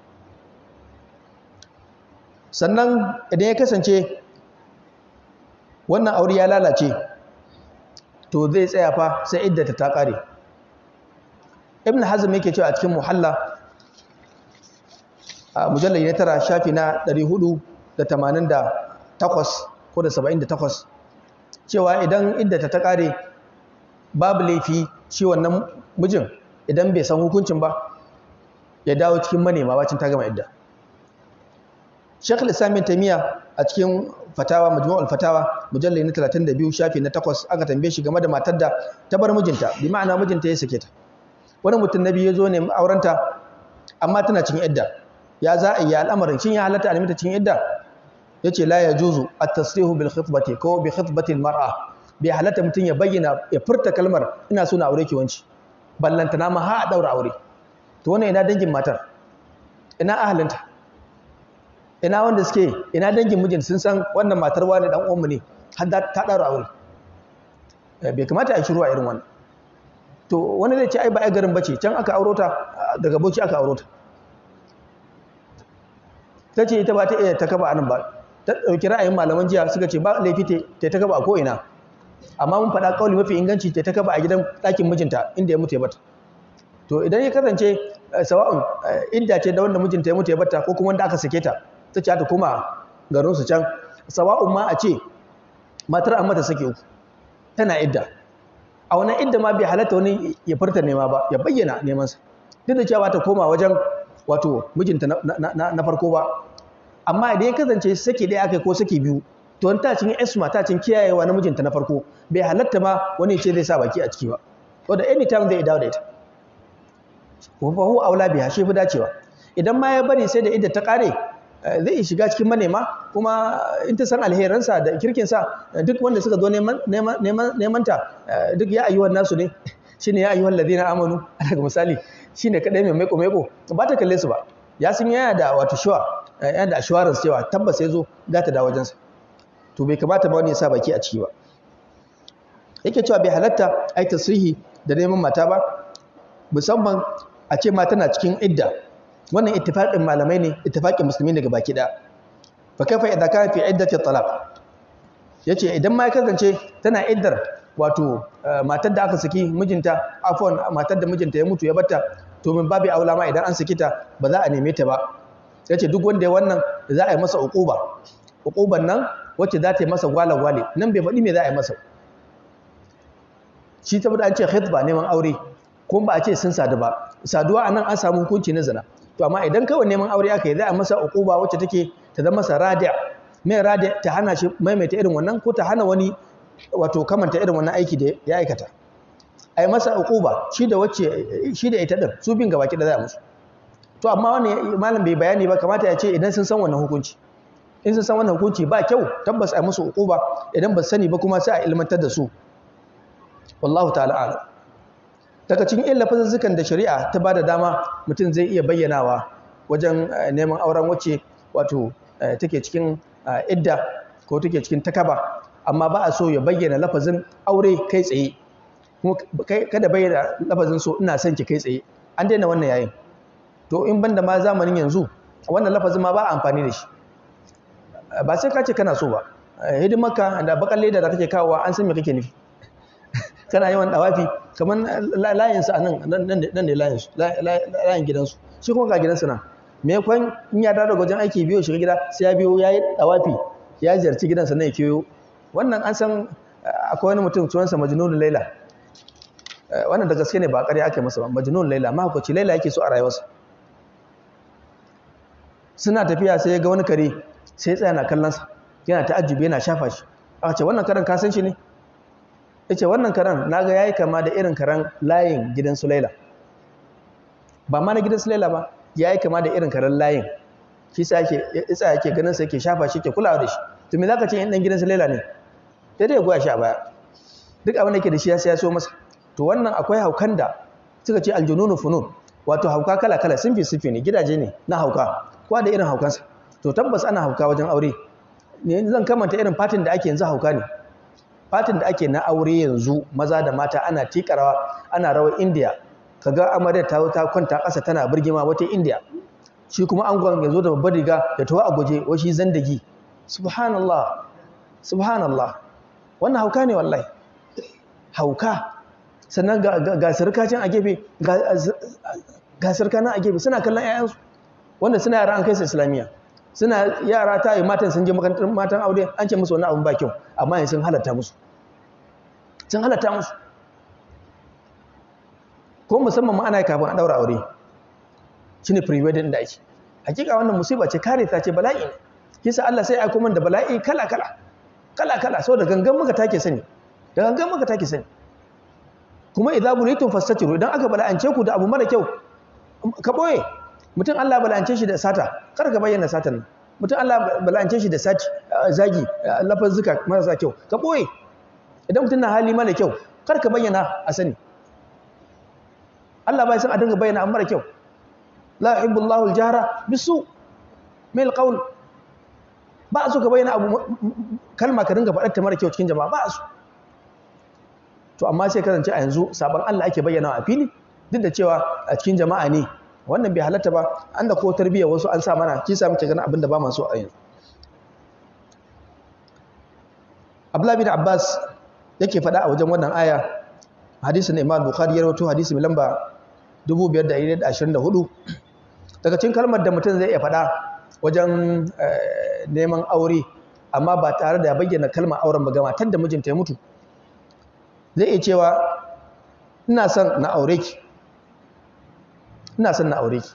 Sannan idan ya kasance wannan aure ya lalace, to zai tsaya fa sai iddata ta kare. Ibn Hazm yake cewa a cikin Muhalla a mujallal na tara shafi na ɗari hudu da tamanin da takwas ko da saba'in da takwas, cewa idan iddata ta kare babu laifi shi wannan mijin idan bai san hukuncin ba ya dawo cikin manema bacin ta gama idda. Sheikhul Islam Ibn Taymiyyah a cikin fatawa Majmu'ul Fatawa mujallal na talatin da biyu shafi na takwas aka tambaye shi game da matar da ta bar mijinta, bi ma'ana mijinta ya sake ta. Wani mutum nabi ya zo ne aurenta amma tana cikin idda. Ya za a yi al'amarin, shin ya halatta a nemi ta cikin idda? Yace la yajuzu at-tasrihu bil khitbati ko bi khitbati al-mar'a. Bai halatta mutum ya bayyana ya furta kalmar ina so na aure ki wanci, ballanta na ma ha a daura aure. To wannan ina dangin matar, ina ahalinta, ina wanda suke, ina dangin mijin sun san wannan matar wani dan uwanmu ne har ta daura aure. Bai kamata a shiru a irin wannan. To wani zai ce ai ba ai garin bace, can aka auro ta, daga Bauchi aka auro ta. Ta ce ita ba ta iya ta kaba anan ba, ta ɗauki ra'ayin malaman jiya suka ce ba laifi ta ta kaba a ko'ina, amma mun faɗa ƙauli mafi inganci ta ta kaba a gidan ɗakin mijinta inda ya mutu ya bata. To idan ya kasance sawa'un idda ce da wanda mijinta ya mutu ya bata ko kuma wanda aka sake ta, ta ce ta koma garinsu can, sawa'un ma a ce matar an mata sake uku tana idda, a wannan idda ma bai halatta wani ya furta nema ba, ya bayyana nemansa, duk da cewa ta koma wajen wato mijinta na farko ba. Amma idan ya kasance saki ɗaya aka ko saki biyu, to wani tacin esma tacin kiyayewa na mijinta na farko bai halatta ma wani ce zai sa baki a ciki ba, wadda anytime zai dawo da ita. Wafahu aula biha, shi fi dacewa. Idan ma ya bari sai da idda ta kare, zai shiga cikin manema, kuma in ta san alheransa da kirkinsa, duk wanda suka zo neman ta duk ya ayyuwan nasu ne, shine ya ayyuhal ladina amanu daga misali shine kadai mai maiko maiko ba ta kalle su ba ya san yana da wato shuwa yana da assurance cewa tabbas yazo za ta dawo wajensa to bai kamata ba wani ya sa baki a ciki ba yake cewa bai halatta ai tasrihi da neman mata ba musamman a ce ma tana cikin idda wannan ittifaqin malamai ne ittifaqin musulmi daga baki da fa kaifa idza kana fi iddati talaq yace idan ma ya kasance tana iddar wato matar da aka saki mijinta afwan matar da mijinta ya mutu ya batta to min babu aula ma idan an saki ta ba za a neme ta ba yace duk wanda ya wannan za a yi masa uquba uquban nan wacce za ta yi masa gwala gwale nan bai faɗi me za a yi masa shi tabbata an ce khitba neman aure ko ba a ce sun sadu ba saduwa anan an samu hukunci na zina to amma idan kawai neman aure aka yi za a masa uquba wacce take ta zama masa radi' mai radi' ta hana shi maimaita irin wannan ko ta hana wani wato kamanta irin wannan aiki da ya aikata ai masa uquba shi da wacce shi da ita din su bin gabaki da za a musu to amma wani malam bai bayani ba kamata ya ce idan sun san wannan hukunci in sun san wannan hukunci ba kyau tabbas ai musu uquba idan ba sani ba kuma sai a ilmantar da su wallahu ta'ala a'lam daga cikin illa fazuzzukan da shari'a ta bada dama mutum zai iya bayyanawa wajen neman auren wacce wato take cikin idda ko take cikin takaba amma ba a so ya bayyana lafazin aure kai tsaye kuma kada bayyana lafazin so ina son ki kai tsaye an daina wannan yayin to in banda ma zamanin yanzu wannan lafazin ma ba a amfani da shi ba sai ka ce kana so ba hidimarka da bakan leda da kake kawowa an san me kake nufi kana yawan dawafi kamar layinsu a nan nan ne layinsu layin gidansu shi kuma ga gidansu nan me kwan in ya dawo daga wajen aiki biyo shiga gida sai ya biyo ya yi dawafi ya ziyarci gidansa na ya keyo wannan an san akwai wani mutum sunansa majnun laila wannan da gaske ne ba ƙarya ake masa ba majnun laila mahaukaci laila yake so a rayuwarsa suna tafiya sai ya ga wani kare sai ya tsaya na kallonsa yana ta'ajjubi yana shafa shi aka ce wannan karen ka san shi ne ya ce wannan karen na ga ya yi kama da irin karen layin gidan su laila ba ma na gidan su laila ba ya yi kama da irin karen layin shi sa yake isa yake ganin sa yake shafa shi ke kulawa da shi to me zaka ce in dan gidan su laila ne sai dai ya goya shi a baya duk abin da yake da shi ya sai ya so masa to wannan akwai haukan da suka ce aljununu funun wato hauka kala kala sunfi sunfi ne gidaje ne na hauka kowa da irin haukansa to tabbas ana hauka wajen aure ne zan kamanta irin fatin da ake yanzu hauka ne fatin da ake na aure yanzu maza da mata ana tikarawa ana rawar indiya kaga amarya ta ta kwanta ƙasa tana birgima wata indiya shi kuma angon yanzu da babbar riga da tawa a guje wa shi zandagi subhanallah subhanallah wannan hauka ne wallahi hauka sannan ga ga sirkacin a gefe ga ga sirkana a gefe suna kallon ƴaƴansu wanda suna yara an kai su islamiyya suna yara ta yi matan sun je makarantar matan aure an ce musu wani abun ba kyau amma yanzu sun halatta musu sun halatta musu ko musamman ma ana yi kafin a daura aure shine pre-wedding da ake hakika wannan musiba ce kare ta ce bala'i ne kisa Allah sai ya aiko man da bala'i kala kala kala kala saboda gangan muka take sani da gangan muka take sani kuma idza bulitum fastatiru idan aka bala'ance ku da abu mara kyau ka boye mutum Allah bala'ance shi da sata kar ka bayyana satan nan mutum Allah bala'ance shi da sati zagi lafazzuka marasa kyau ka boye idan mutum na hali mara kyau kar ka bayyana a sani Allah bai san a dinga bayyana amma mara kyau la yuhibbu Allahu al-jahra bisu mil qawl ba su ka bayyana abu kalma ka dinga faɗar ta mara kyau cikin jama'a ba su to amma sai kasance a yanzu sabon Allah ake bayyana a fili duk da cewa a cikin jama'a ne wannan bai halatta ba an da ko tarbiyyar wasu an sa mana kisa muke ganin abin da ba masu a yanzu Abdullah bin Abbas yake faɗa a wajen wannan aya hadisin Imam Bukhari ya rawaito hadisi mai lamba dubu biyar da ɗari da ashirin da hudu daga cikin kalmar da mutum zai iya faɗa wajen neman aure amma ba tare da bayyana kalmar auren ba ga matar da mijinta ya mutu zai iya cewa ina son na aure ki ina son na aure ki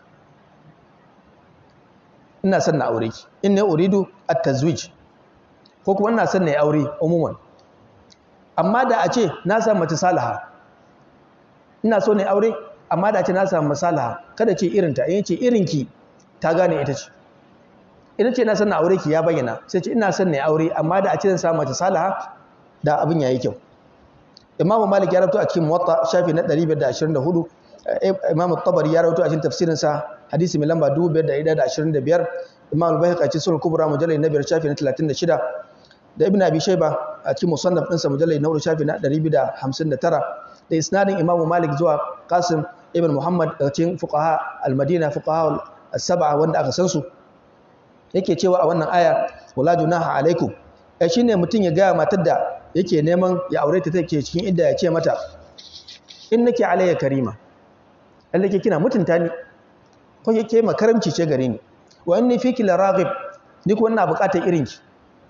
ina son na aure ki in ne uridu at-tazwij ko kuma ina son na aure umuman amma da a ce na samu mace salaha ina so ne aure amma da a ce na samu salaha kada ce irinta in ce irinki ta gane ita ce idan ce ina son na aure ki ya bayyana sai ce ina son ne aure amma da a ce zan samu mace salaha da abin yayi kyau Imam Malik ya rawaito a cikin Muwatta shafi na ɗari biyar da ashirin da hudu, Imam Tabari ya rawaito a cikin tafsirin sa hadisi mai lamba dubu biyar da ɗari ɗaya da ashirin da biyar, Imam Al-Baihaqi a cikin Sunan Kubra mujallal na biyar shafi na talatin da shida, da Ibn Abi Shayba a cikin Musannaf ɗinsa mujallal na hudu shafi na ɗari biyu da hamsin da tara, da isnadin Imam Malik zuwa Qasim ibn Muhammad a cikin fuqaha al-Madina fuqaha as-sab'a wanda aka san su, yake cewa a wannan aya wala junaha alaikum, ai shine mutun ya ga matar da yake neman ya aure ta take cikin idda ya ce mata innaki alayya karima, Allah ke kina mutunta ni ko yake makaramci ce gare ni, wa inni fiki la raghib, ni ko ina bukatar irinki.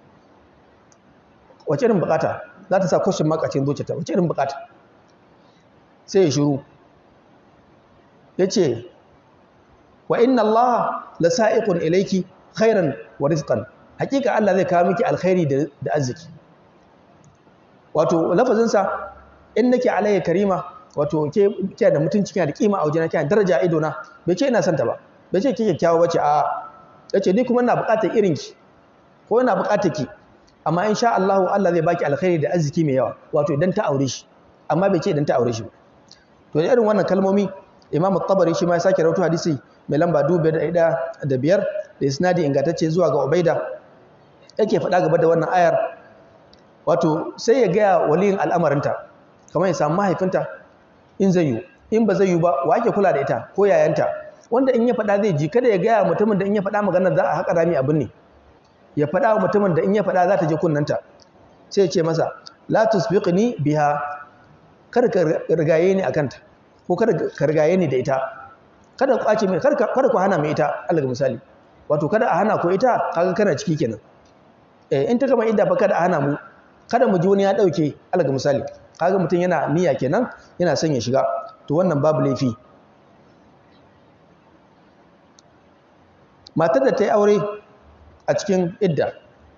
Wace irin bukata za ta sa question mark a cikin zuciyarta, wace irin bukata? Sai ya shiru yace wa inna Allah la sa'iqun ilayki khairan wa rizqan, hakika Allah zai kawo miki alkhairi da arziki. Wato lafazin sa innaki alayya karima, wato ke kike da mutunci kina da kima a wajena, kina daraja a ido na, bai ce ina son ta ba, bai ce kike kyakkyawa bace, a yace ni kuma ina buƙatar irin ki ko ina buƙatar ki, amma insha Allah Allah zai baki alkhairi da arziki mai yawa, wato idan ta aure shi, amma bai ce idan ta aure shi ba. To irin wannan kalmomi Imam At-Tabari shi ma ya sake rawaito hadisi mai lamba dubu biyar da biyar da isnadi ingantacce zuwa ga Ubaida, yake faɗa gaba da wannan ayar, wato sai ya gaya waliyin al'amarinta, kamar ya samu mahaifinta in zai yi, in ba zai yi ba wa ake kula da ita ko yayanta, wanda in ya faɗa zai ji, kada ya gaya mutumin da in ya faɗa maganar za a haƙa rami abin ne, ya faɗa mutumin da in ya faɗa za ta je kunnanta, sai ya ce masa la tusbiqni biha, kada ka rigaye ni akanta, ko kada ka rigaye ni da ita, kada ku kwace mai, kada ku hana mai ita, Allah ga misali, wato kada a hana ko ita, kaga kana ciki kenan. Eh in ta gama idda fa kada a hana mu, kada mu ji wani ya dauke, Allah ga misali, kaga mutum yana niyya kenan, yana son ya shiga, to wannan babu laifi. Matar da ta yi aure a cikin idda,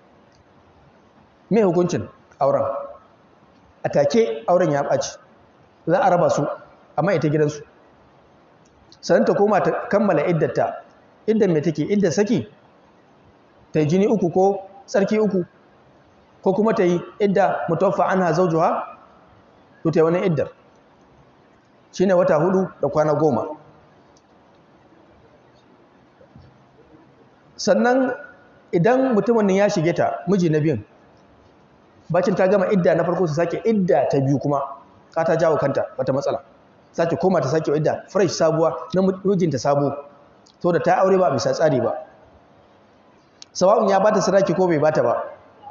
me hukuncin auren? A take auren ya ɓaci, za a raba su, amma ita gidansu, sannan ta koma ta kammala iddata. Iddan mai take? Idda saki, ta yi jini uku ko tsarki uku, ko kuma ta yi idda mutawaffa anha zawjuha, to ta yi wani iddar shine wata hudu da kwana goma. Sannan idan mutumin nan ya shige ta, miji na biyun, bacin ta gama idda na farko su sake idda ta biyu, kuma ka ta jawo kanta wata matsala, sake koma ta sake idda fresh sabuwa na mijinta sabo, to da ta aure ba bisa tsari ba, sawa'un ya bata sadaki ko bai bata ba.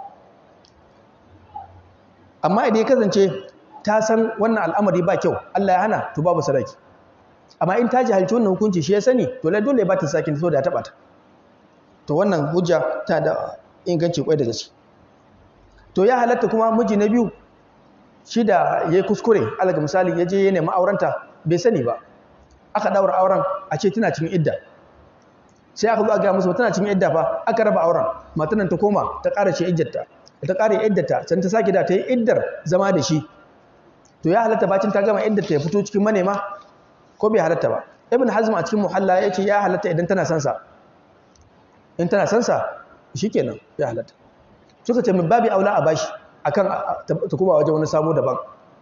Amma idan ya kasance ta san wannan al'amari ba kyau, Allah ya hana, to babu sadaki. Amma in ta jahilci wannan hukunci shi ya sani, to lai dole ya bata sadakin so da ya taba ta. To wannan hujja ta da inganci kwai da gaske. To ya halatta kuma miji na biyu shi da yayi kuskure, alal misali yaje ya nemi aurenta bai sani ba, aka daura auren a ce tana cikin idda, sai aka zo a ga musu tana cikin idda fa, aka raba auren, matan ta koma ta ƙara ce iddarta, ta ƙara iddarta, sai ta sake da ta yi iddar zama da shi. To ya halatta bacin ta gama iddarta ya fito cikin manema ko bai halatta ba? Ibn Hazm a cikin Muhalla ya ce ya halatta idan tana son sa, in tana son sa shikenan ya halatta. Suka ce min babi aula a bashi akan ta kuma waje wani sabo daban.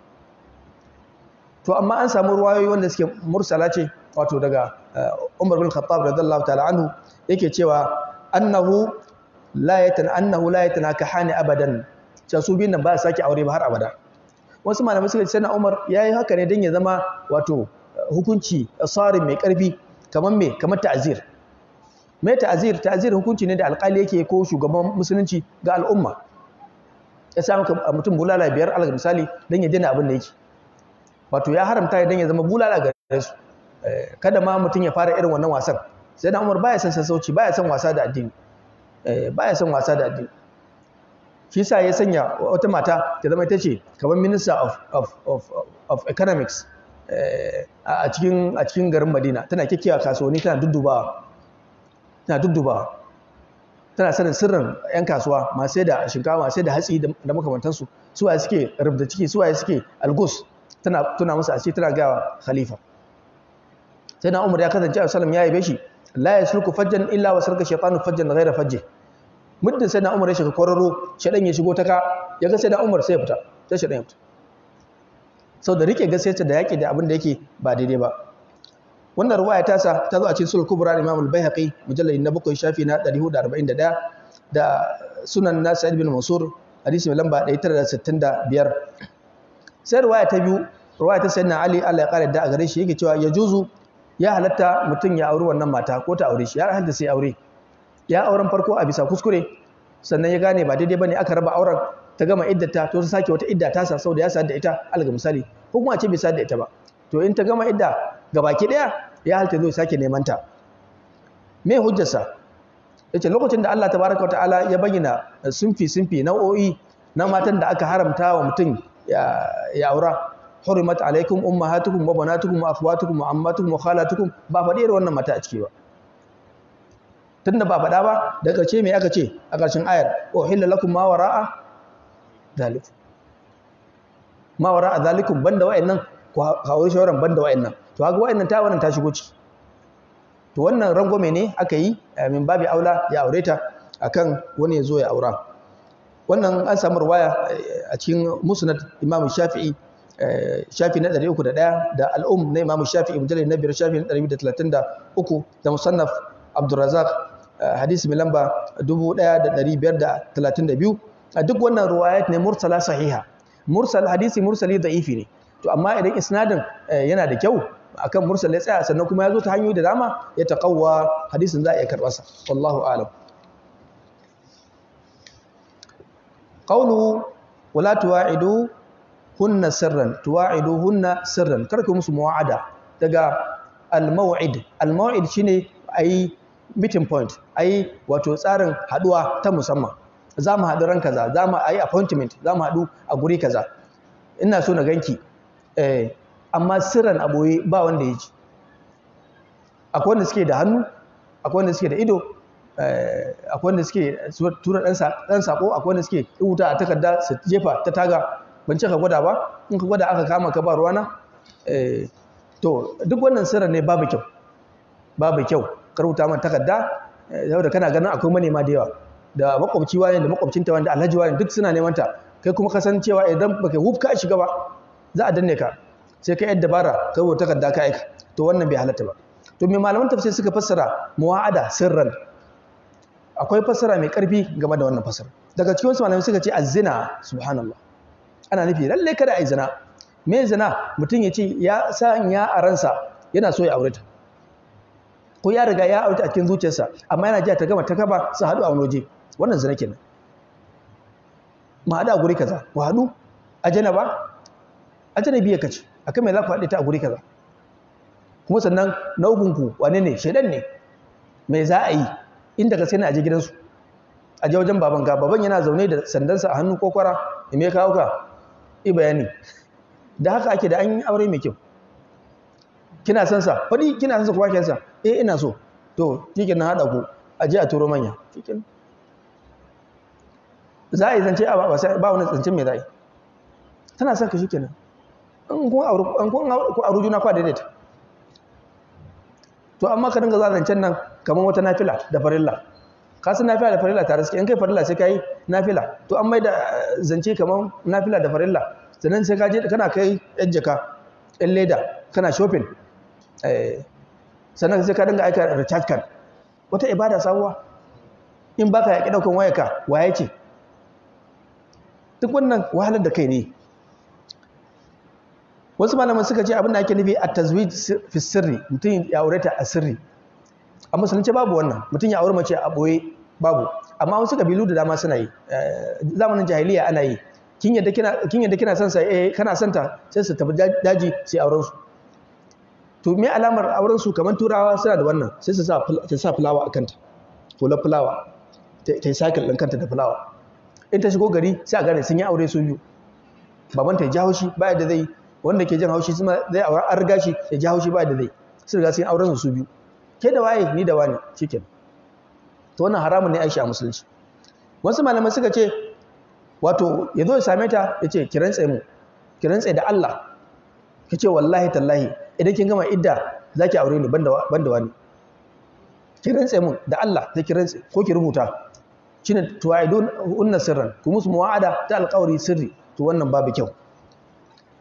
To amma an samu ruwayoyi wanda suke mursala ce, wato daga Umar bin Khattab radiyallahu ta'ala anhu yake cewa annahu la yatan annahu la yatanakahani abadan, cewa su biyun nan ba su sake aure ba har abada. Wasu malamai suka ce sai na Umar yayi haka ne dan ya zama wato hukunci asari mai karfi, kamar me kamar ta'zir. Me ta'zir? Ta'zir hukunci ne da alƙali yake ko shugaban musulunci ga al'umma, ya sa maka mutum bulala biyar alal misali dan ya dena abin da yake, wato ya haramta dan ya zama bulala gare su. Kada ma mutum ya fara irin wannan wasan. Sai na Umar baya son sassauci, baya son wasa da addini, baya son wasa da addini. Shi sa ya sanya wata mata ta zama ita ce kamar minister of of of of economics a cikin a cikin garin Madina, tana kikkiya kasuwanni, tana duddubawa tana duddubawa tana sanin sirrin yan kasuwa masu sai da shinkafa, masu sai da hatsi da makamantansu, suwaye suke rubda ciki, suwaye suke algus, tana tuna musu asiri, tana ga khalifa. Sai na Umar ya kasance a sallam ya yabe shi, la yasluku fajjan illa wa sarka shaytanu fajjan ghayra fajji. Muddin sai na Umar ya shiga kwararo, shedan ya shigo ta ka, ya ga sai na Umar sai ya fita, sai shedan ya fita. sau da rike gaskiyarta da yaƙi da abin da yake ba daidai ba. Wannan ruwaya ta sa ta zo a cikin sul kubra da Imam al-Baihaqi mujallad na bakwai shafi na ɗari huɗu da arba'in da ɗaya da sunan na Sa'id bin Mansur hadisi mai lamba ɗari tara da sittin da biyar. Sai ruwaya ta biyu, ruwaya ta sayyidina Ali Allah ya kare da a gare shi yake cewa ya juzu ya halatta mutum ya auri wannan mata ko ta aure shi, ya halatta sai aure. Ya auren farko a bisa kuskure sannan ya gane ba daidai bane aka raba auren, ta gama iddata to ta sake wata idda ta sa saboda ya sadar da ita alga misali, ko kuma a ce bai sadar da ita ba. To in ta gama idda gabaki daya ya halatta zo sake neman ta. Me hujjarsa? Yace lokacin da Allah tabaraka wa ta'ala ya bayyana sunfi sunfi nau'o'i na matan da aka haramta wa mutum ya ya aura, hurimat alaikum ummahatukum wa banatukum wa akhwatukum wa ammatukum wa khalatukum, ba faɗi irin wannan mata a ciki ba. Tunda ba faɗa ba, da ƙarshe me aka ce a ƙarshen ayar, uhilla lakum ma wara'a zalikum, ma wara'a zalikum, banda wa'annan ku hawo shawaran banda wa'annan. To kaga wa'annan ta wannan ta shigo ciki. To wannan rangwame ne aka yi min babi aula ya aure ta akan wani ya zo ya aura. Wannan an samu ruwaya a cikin musnad Imam Shafi'i shafi na ɗari uku da ɗaya da al'um na Imam Shafi'i mujallad na biyar shafi na ɗari biyu da talatin da uku da musannaf Abdurrazzaq hadisi mai lamba dubu ɗaya da ɗari biyar da talatin da biyu. Duk wannan ruwayat ne mursala sahiha. Mursal hadisi mursali da'ifi ne. To amma idan isnadin yana da kyau akan mursal ya tsaya sannan kuma ya zo ta hanyoyi da dama ya taqawwa hadisin za a iya karɓarsa. Wallahu a'lam. Qawlu wala tuwa'idu hunna sirran, tuwa'idu hunna sirran, karku musu muwa'ada daga al-maw'id. Al-maw'id shine ayi meeting point, ayi wato tsarin haduwa ta musamman. Za mu haɗu ran kaza, za mu ayi appointment, za mu haɗu a guri kaza. Ina so na ganki. Eh, amma sirran aboye ba wanda ya ji. Akwai wanda suke da hannu, akwai wanda suke da ido, akwai wanda suke tura ɗan sako, akwai wanda suke rubuta a takarda su jefa ta taga. Ban ce ka gwada ba, in ka gwada aka kama ka ba ruwana. To duk wannan sirran ne babu kyau, babu kyau ka rubuta man takarda saboda kana ganin akwai manema da yawa, da makwabci wani da makwabcinta wanda alhaji wani duk suna neman ta, kai kuma ka san cewa idan baka huf ka shiga ba za a danne ka, sai ka yadda bara ka rubuta takarda ka aika. To wannan bai halatta ba. To me malaman tafsir suka fassara muwa'ada sirran? Akwai fassara mai karfi game da wannan fassara. Daga cikin wasu malamai suka ce az-zina, subhanallah, ana nufi lalle kada a yi zina. Me zina? Mutum ya ce ya sanya a ransa yana so ya aure ta, ko ya riga ya aure ta a cikin zuciyarsa amma yana jiya ta gama ta kaba su haɗu a wani waje. Wannan zina kenan. Mu haɗu a guri kaza, ku haɗu a janaba, a janabi ya kace akan me za ku haɗe ta a guri kaza. Kuma sannan na ukunku wane ne? Shaidan ne. Me za a yi? Inda ka sai na aje gidansu, aje wajen baban ga baban yana zaune da sandansa a hannu ko kwara, me ya kawo ka? I bayani. Da haka ake da an yi aure mai kyau. Kina son sa? Faɗi kina son sa kuma kin sa? Eh ina so. To kike na hada ku aje a turo manya. Kike za a yi zance a ba sai ba wani zancen me za a yi. Tana son ka shikenan. In kun aure an kun aure juna kwa daidaita. To amma ka dinga za zancen nan kamar wata nafila da farilla. Ka san nafila da farilla tare suke, in kai farilla sai kai nafila. To an mai da zance kamar nafila da farilla. Sannan sai ka je kana kai yan jaka, yan leda, kana shopping. Eh sannan sai ka dinga aika recharge card. Wata ibada sabuwa. In baka yaki daukan wayarka, waye ce? Duk wannan wahalar da kai ne. Wasu malaman suka ce abin da ake nufi at-tazwij fi sirri, mutum ya aure ta a sirri. A musulunci babu wannan, mutum ya aure mace a boye babu. Amma wasu kabilu da dama suna yi. Zamanin jahiliya ana yi. Kin yadda kina kin yadda kina son sa, eh kana son ta, sai su tafi daji sai auren su. To me alamar auren su? Kaman turawa suna da wannan, sai su sa ta sa fulawa a kanta. Fular fulawa. Ta yi cycle din kanta da fulawa. In ta shigo gari sai a gane sun yi aure su biyu. Babanta ya ji haushi ba yadda zai, wanda ke jin haushi kuma zai aure an riga shi ya ji haushi ba yadda zai. Sun riga sun yi auren su biyu. Ke da waye ni da wani cikin. To wannan haramun ne Aisha a musulunci. Wasu malamai suka ce wato ya zo ya same ta ya ce ki rantse mu, ki rantse da Allah, ki ce wallahi tallahi idan kin gama idda za ki aure ni banda wani. Ki rantse mu da Allah sai ki rantse ko ki rubuta. Shine tuwa'idun unna sirran, ku musu muwa'ada ta alƙawari sirri. To wannan babu kyau.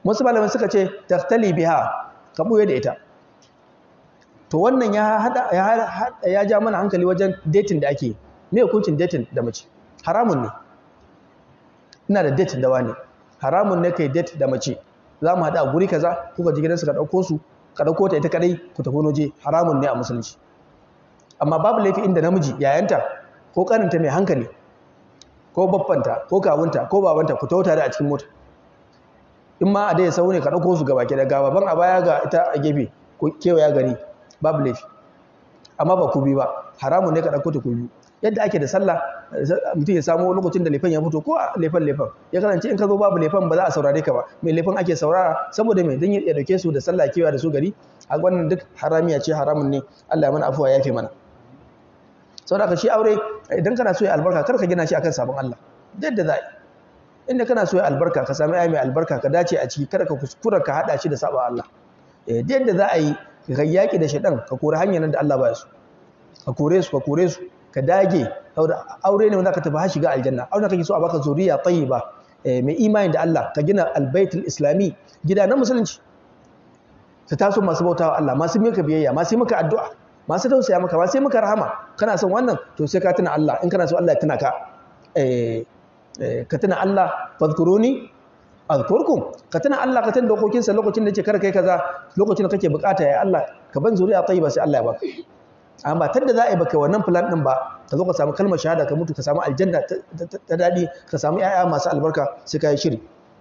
wasu malamai suka ce tahtali biha ka buye da ita. To wannan ya hada ya ya ja mana hankali wajen dating da ake. Me hukuncin dating da mace? Haramun ne. Ina da date da wani. Haramun ne kai date da mace. Za mu hada a guri kaza, kuka ji gidansu ka dauko su, ka dauko ta ita kadai ku tafi waje. Haramun ne a musulunci. Amma babu laifi inda namiji yayanta ko kaninta mai hankali ko babbanta ko kawunta ko babanta ku tauta da a cikin mota. In ma a dai sau ne ka dauko su gaba ke da gababan a baya ga ita a gefe ko kewaya gari. Babu laifi, amma ba ku bi ba. Haramun ne ka ɗauko ta ku bi. Yadda ake da sallah, mutum ya samu lokacin da lefan ya fito ko a lefan lefan ya kasance in ka zo babu lefan ba za a saurare ka ba. Mai lefan ake saurara saboda mai don ya dauke su da sallah kewa da su gari. A wannan duk haramiya ce, haramun ne. Allah ya mana afuwa ya fi mana. Saboda ka shi aure idan kana so ya albarka kar ka gina shi akan sabon Allah. Yadda za inda kana so ya albarka ka sami ayi mai albarka ka dace a ciki, kada ka kuskura ka hada shi da sabon Allah. Eh yadda za a yi ka yaki da shedan ka kore hanyar nan da Allah ba su. Ka kore su ka kore su ka dage. Saboda aure ne wanda ka tafi har shiga aljanna. Aure kake so a baka zuriya tayyiba mai imani da Allah, ka gina albaitul islami, gida na musulunci. Ka taso masu bautawa Allah, masu maka biyayya, masu maka addu'a, masu tausaya maka, masu maka rahama. Kana son wannan to sai ka tuna Allah. In kana so Allah ya tuna ka, eh ka tuna Allah, fadhkuruni azkurkum. Ka tuna Allah, ka tuna dokokinsa lokacin da yake kar kai kaza, lokacin da kake bukata ya Allah ka ban zuriya tayyiba sai Allah ya baka. Amma tunda za a yi baka wannan plan din ba, ka zo ka samu kalmar shahada ka mutu ka samu aljanna ta dadi, ka samu yaya masu albarka, sai ka yi shiri.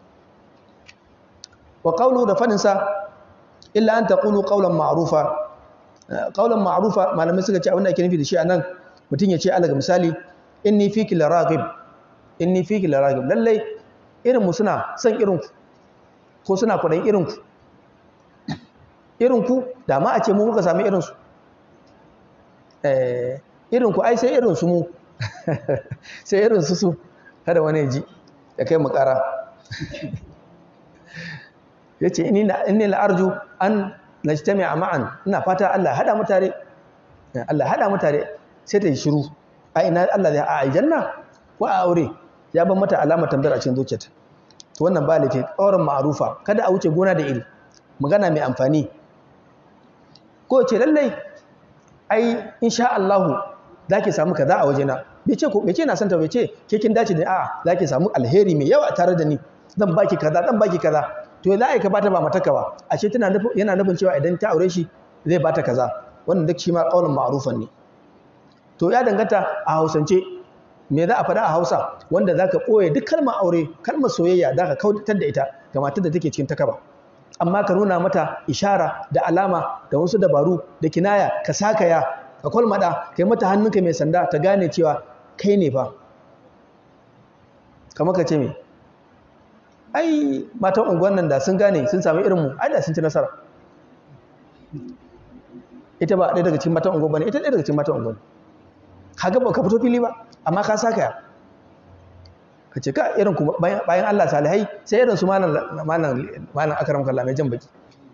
Wa qawlu da fadin sa illa an taqulu qawlan ma'rufa. Qawlan ma'rufa malamai suka ce abinda ake nufi da shi anan, mutun ya ce Allah ga misali inni fiki la raghib, inni fiki la raghib. Lallai irin mu suna son irin ku ko suna kwaɗayin irin ku. Irin ku da ma a ce mu muka sami irin su. Eh irin ku ai sai irin su mu. Sai irin su su kada wani ya ji ya kai mu ƙara. Yace inni inni la arju an najtami'a ma'an. Ina fata Allah ya hada mu tare. Allah ya hada mu tare. Sai ta yi shiru. A ina Allah zai a aljanna ko a aure? Ya ban mata alamar tambayar a cikin zuciyarta. To wannan ba laifi, ƙauran ma'rufa, kada a wuce gona da iri. Magana mai amfani. Ko ce lallai ai insha Allah zaki samu kaza a wajena. Bai ce ko bai ce na san ta, bai ce ke kin dace da a'a zaki samu alheri mai yawa tare da ni. Zan baki kaza, zan baki kaza. To za a yi ka bata ba mataka ba. Ashe tana nufin yana nufin cewa idan ta aure shi zai bata kaza. Wannan duk shi ma ƙauran ma'rufan ne. To ya danganta a Hausance. Me za a faɗa a Hausa wanda za ka ɓoye duk kalmar aure, kalmar soyayya za ka kautar da ita ga matar da take cikin takaba. Amma ka nuna mata ishara da alama da wasu dabaru da kinaya, ka sakaya, ka kwalmada, ka yi mata hannunka mai sanda ta gane cewa kai ne fa. Kamar ka ce me? Ai matan unguwan nan da sun gane sun sami irinmu, ai da sun ci nasara. Ita ba ɗaya daga cikin matan unguwan ba ne, ita ɗaya daga cikin matan unguwan. Kaga ba ka fito fili ba, amma ka saka ka ce ka irin ku bayan Allah salihai sai irin su malam malam malam akram kallah mai jan baki.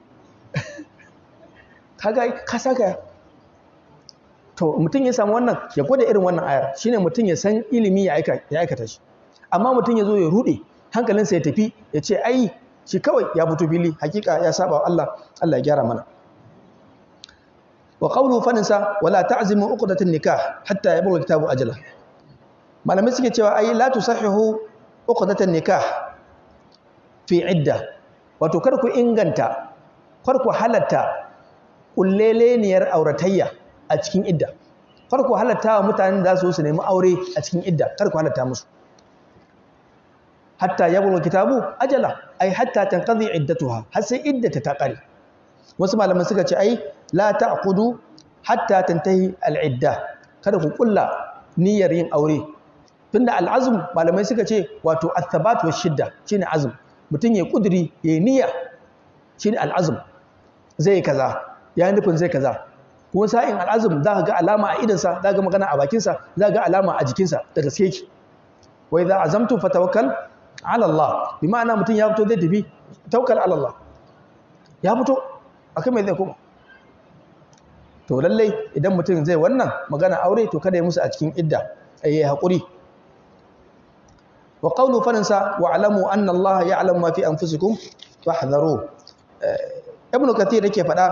Kaga ka saka. To mutum ya samu wannan ya gode irin wannan ayar, shine mutum ya san ilimi ya aika ya aikata shi. Amma mutum ya zo ya rude hankalinsa ya tafi ya ce ai shi kawai ya fito fili, hakika ya saba wa Allah. Allah ya gyara mana. Wa qawlu faninsa wala ta'zimu uqdatan nikah hatta yablugha kitabu ajala. Malamai suke cewa ai la tusahihu uqdatan nikah fi idda. Wato kar ku inganta, kar ku halatta kulleleniyar auratayya a cikin idda. Kar ku halatta wa mutanen da su su nemi aure a cikin idda, kar ku halatta musu. Hatta yablugha kitabu ajala, ai hatta tanqadi iddatuha, har sai iddata ta kare. Wasu malaman suka ce ai la ta'qudu hatta tantahi al-idda. Kada ku kulla niyyar yin aure. Tunda al-azm malamai suka ce wato at-thabat wa shidda shine azm. Mutun ya kuduri ya niyya shine al-azm. Zai kaza, ya nufin zai kaza. Kuma sa'in al-azm zaka ga alama a idansa, zaka ga magana a bakinsa, zaka ga alama a jikinsa da gaske yake. Wa idza azamtu fatawakkal ala Allah. Bi ma'ana mutun ya fito zai tafi tawakkal ala Allah. Ya fito akai mai zai koma. To lallai idan mutum zai wannan magana aure to kada ya musu a cikin idda, ai yayi hakuri. wa qawlu faransa wa alamu anna Allah ya'lamu ma fi anfusikum fahdharu ibn kathir yake faɗa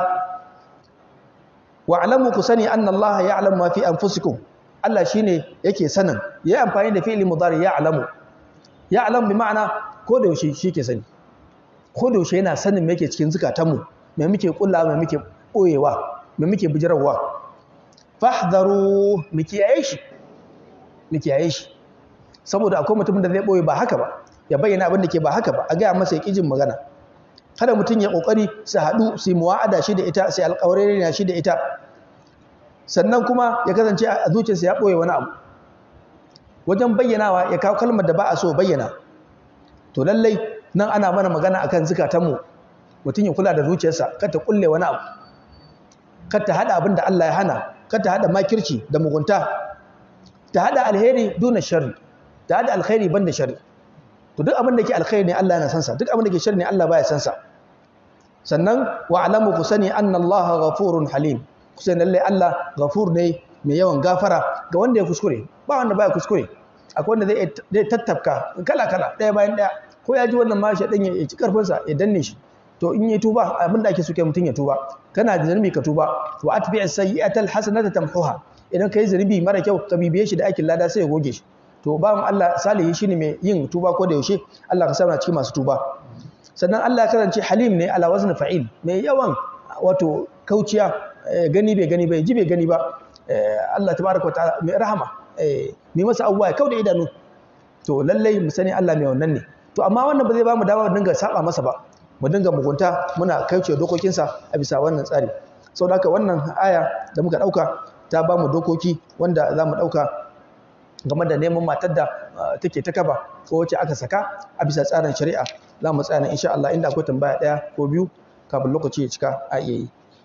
wa alamu ku sani anna Allah ya'lamu ma fi anfusikum Allah shine yake sanin yayi amfani da fi'li mudari ya'lamu ya'lamu bi ma'ana ko da yaushe shi ke sani ko da yaushe yana sanin me yake cikin zukatanmu me muke kullawa me muke boyewa me muke bijirarwa fahdharu mu kiyaye shi mu kiyaye shi saboda akwai mutumin da zai boye ba haka ba ya bayyana abin da ke ba haka ba a gaya masa ya kijin magana kada mutum ya kokari su haɗu su muwa'ada shi da ita sai alƙawarin ne shi da ita sannan kuma ya kasance a zuciyarsa ya boye wani abu wajen bayyanawa ya kawo kalmar da ba a so bayyana to lallai nan ana mana magana akan zukatanmu mutum ya kula da zuciyarsa kar ta kulle wani abu kar ta hada abin da Allah ya hana kar ta hada makirci da mugunta ta hada alheri duna sharri ta hada alkhairi banda sharri to duk abin da ke alkhairi ne Allah yana san sa duk abin da ke sharri ne Allah baya san sa sannan wa alamu ku sani anna Allah ghafurun halim ku sani lalle Allah ghafur ne mai yawan gafara ga wanda ya kuskure ba wanda baya kuskure akwai wanda zai zai tattafka kala kala daya bayan daya ko ya ji wannan mashi dan ya ci karfin sa ya danne shi to in yi tuba abin da ake so kai mutun ya tuba kana da zanubi ka tuba wa atbi'is sayyi'atal hasanata tamhuha idan kai zanubi mara kyau ka bibiye shi da aikin lada sai ya goge shi to bawan Allah salihi shine mai yin tuba ko da yaushe Allah ka sa cikin masu tuba sannan Allah ya karance halim ne ala wazn fa'il mai yawan wato kauciya gani bai gani bai ji bai gani ba Allah tabaaraka wa ta'ala mai rahama mai masa abuwa ya kauda idanu to lallai mu sani Allah mai wannan ne to amma wannan ba zai ba mu dawo dinga saba masa ba mu dinga mugunta muna kauce dokokinsa a bisa wannan tsari saboda haka wannan aya da muka dauka ta ba mu dokoki wanda za mu dauka game da neman matar da take ta kaba ko wacce aka saka a bisa tsarin shari'a za mu tsaya insha Allah inda akwai tambaya daya ko biyu kafin lokaci ya cika a iya yi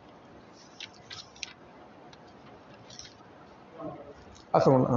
akan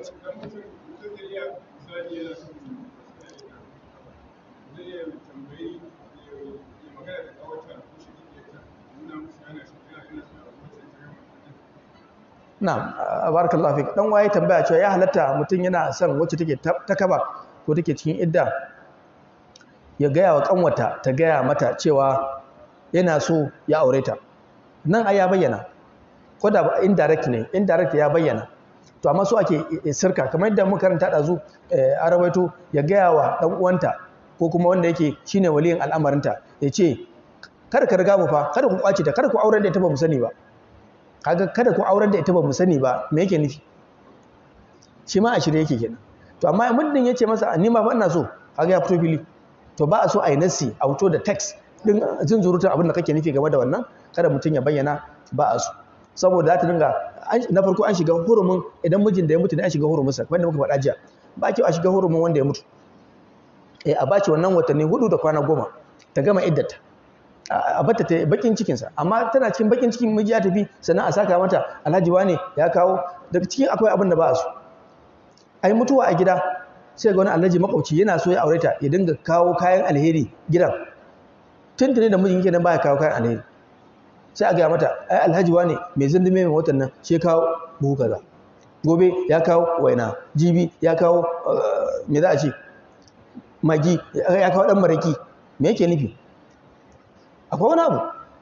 Na'am, barakallahu fik. Dan waye tambaya cewa ya halatta mutum yana son wacce take ta kaba ko take cikin idda ya gaya wa kanwata ta gaya mata cewa yana so ya aure ta. Nan ai ya bayyana. Ko da indirect ne, indirect ya bayyana. To amma so ake sirka kamar yadda muka karanta da zu a rawaito ya gaya wa dan uwanta ko kuma wanda yake shine waliyin al'amarinta ya ce kada ka riga mu fa kada ku kwace ta kada ku aure da ita ba mu sani ba. Kaga kada ku aurar da ita ba mu sani ba me yake nufi shi ma a shirye yake kenan to amma muddin yace masa ni ma fa ina so kaga ya fito fili to ba a so a yi nasi a fito da text din zunzurutun abin da kake nufi game da wannan kada mutum ya bayyana ba a so saboda za ta dinga na farko an shiga hurumin idan mijin da ya mutu ne an shiga hurumin sa wanda muka faɗa jiya ba ki a shiga hurumin wanda ya mutu eh a baci wannan watanni hudu da kwana goma ta gama iddata a bata ta bakin cikinsa amma tana cikin bakin cikin miji ya tafi sannan a saka mata alhaji wane ya kawo daga cikin akwai abin da ba a so ai mutuwa a gida sai ga wani alhaji makwabci yana so ya aure ta ya dinga kawo kayan alheri gidan tuntuni da mijin yake nan baya kawo kayan alheri sai a gaya mata ai alhaji wane mai zindume mai watan nan shi kawo buhu kaza gobe ya kawo waina jibi ya kawo me za a ce magi ya kawo dan maraki me yake nufi akwai wani abu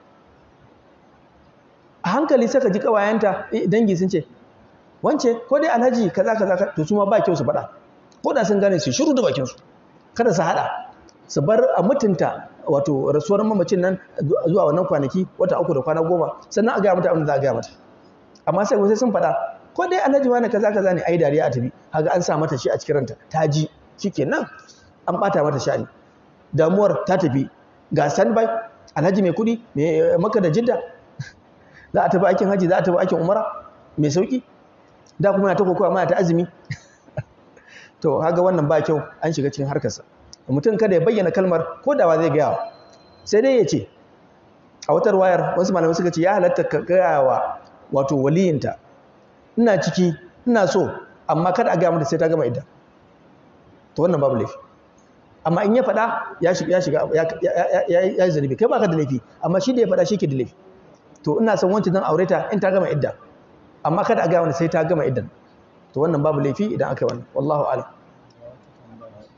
a hankali saka ji kawayenta dangi sun ce wance ko dai alhaji kaza kaza to su ma ba kyau su faɗa ko da sun gane su shiru da bakin su kada su haɗa su bar a mutunta wato rasuwar mamacin nan zuwa wannan kwanaki wata uku da kwana goma sannan a gaya mata abin da za a gaya mata amma sai sai sun faɗa ko dai alhaji wani kaza kaza ne ai dariya a tafi kaga an sa mata shi a cikin ranta ta ji shikenan an bata mata sha'ani damuwar ta tafi ga standby alhaji mai kudi mai maka da jidda za a tafi aikin haji za a tafi aikin umara mai sauki da kuma yana ta kokowa mana ta azumi to haga wannan ba kyau an shiga cikin harkarsa mutum kada ya bayyana kalmar ko da wa zai gaya sai dai ya ce a watar wayar wasu malamai suka ce ya halatta ka gaya wa wato waliyinta ina ciki ina so amma kada a gaya mata sai ta gama idda to wannan babu laifi amma in ya faɗa ya shiga ya shiga ya yi zanibi kai baka da laifi amma shi da ya faɗa shi ke da laifi to ina son wancan zan aure ta in ta gama idda amma kada a ga wani sai ta gama iddan to wannan babu laifi idan aka yi wannan wallahu a'lam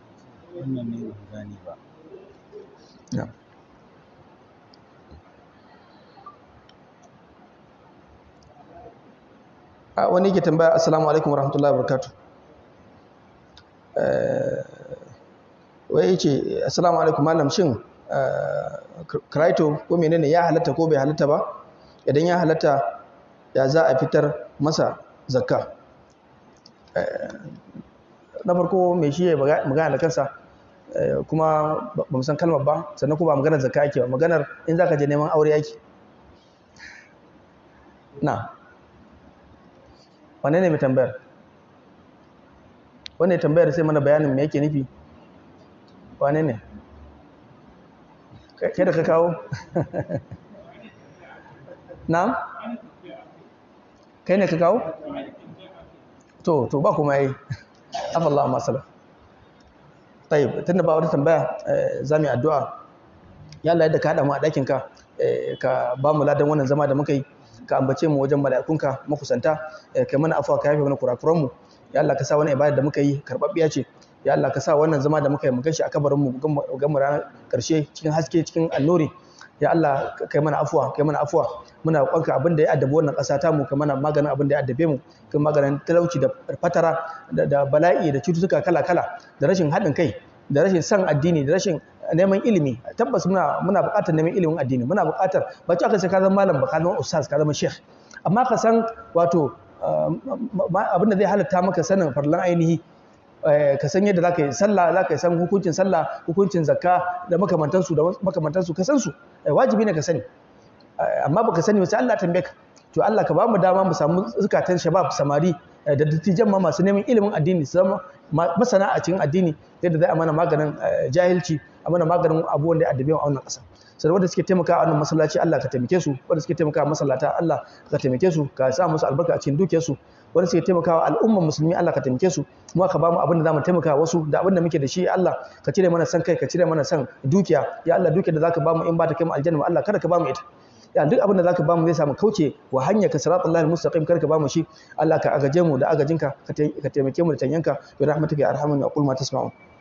wannan ne ba gane ba. Yeah. a wani yake tambaya assalamu alaikum warahmatullahi wabarakatuh eh wai yace assalamu alaikum malam shin kraito ko menene ya halatta ko bai halatta ba idan ya halatta ya za a fitar masa zakka na farko mai shi ya magana da kansa kuma ba mu san kalmar ba sannan kuma ba maganar zakka ake ba maganar in zaka je neman aure yake na wane ne mai tambayar wane tambayar sai mana bayanin me yake nufi wane ne kai da ka kawo na kai ne ka kawo to to ba kuma yi afallah masala tayyib tunda ba wata tambaya zamu yi addu'a ya Allah yadda ka hada mu a dakin ka ka ba mu ladan wannan zama da muka yi ka ambace mu wajen mala'ikunka makusanta kai mana afwa ka yafe mana kurakuran mu ya Allah ka sa wannan ibada da muka yi karbabbiya ce ya Allah ka sa wannan zama da muka yi mu gashi a kabarin mu ga mu ranar karshe cikin haske cikin annuri ya Allah kai mana afwa kai mana afwa muna kwanka abin da ya addabi wannan ƙasa ta mu kai mana maganin abin da ya addabe mu kai maganin talauci da fatara da bala'i da cututtuka kala kala da rashin haɗin kai da rashin san addini da rashin neman ilimi tabbas muna muna buƙatar neman ilimin addini muna buƙatar ba ci aka sai ka zama malam ba ka zama ustaz ka zama sheikh amma ka san wato abin da zai halatta maka sanin farlan ainihi ka san yadda zaka yi sallah zaka san hukuncin sallah hukuncin zakka da makamantansu da makamantansu ka san su wajibi ne ka sani amma baka sani sai Allah tambaye ka to Allah ka ba mu dama mu samu zakatan shabab samari da dattijan ma masu neman ilimin addini su zama masana a cikin addini yadda zai amana maganin jahilci amana maganin abubuwan da ya addabe a wannan ƙasa sai wanda suke taimaka a wannan masallaci Allah ka taimake su wanda suke taimaka masallata Allah ka taimake su ka sa musu albarka a cikin dukiyar su wanda suke taimakawa al'umman musulmi Allah ka taimake su kuma ka ba mu abin da zamu taimaka wasu da abin da muke da shi Allah ka cire mana san kai ka cire mana san dukiya ya Allah dukiyar da zaka ba mu in ba ta kai mu aljanna Allah kada ka ba mu ita ya duk abin da zaka ba mu zai samu kauce wa hanya ka siratal lahi mustaqim kada ka ba mu shi Allah ka agaje mu da agajinka ka taimake mu da tanyanka bi rahmatika ya arhamuna aqul ma tasma'un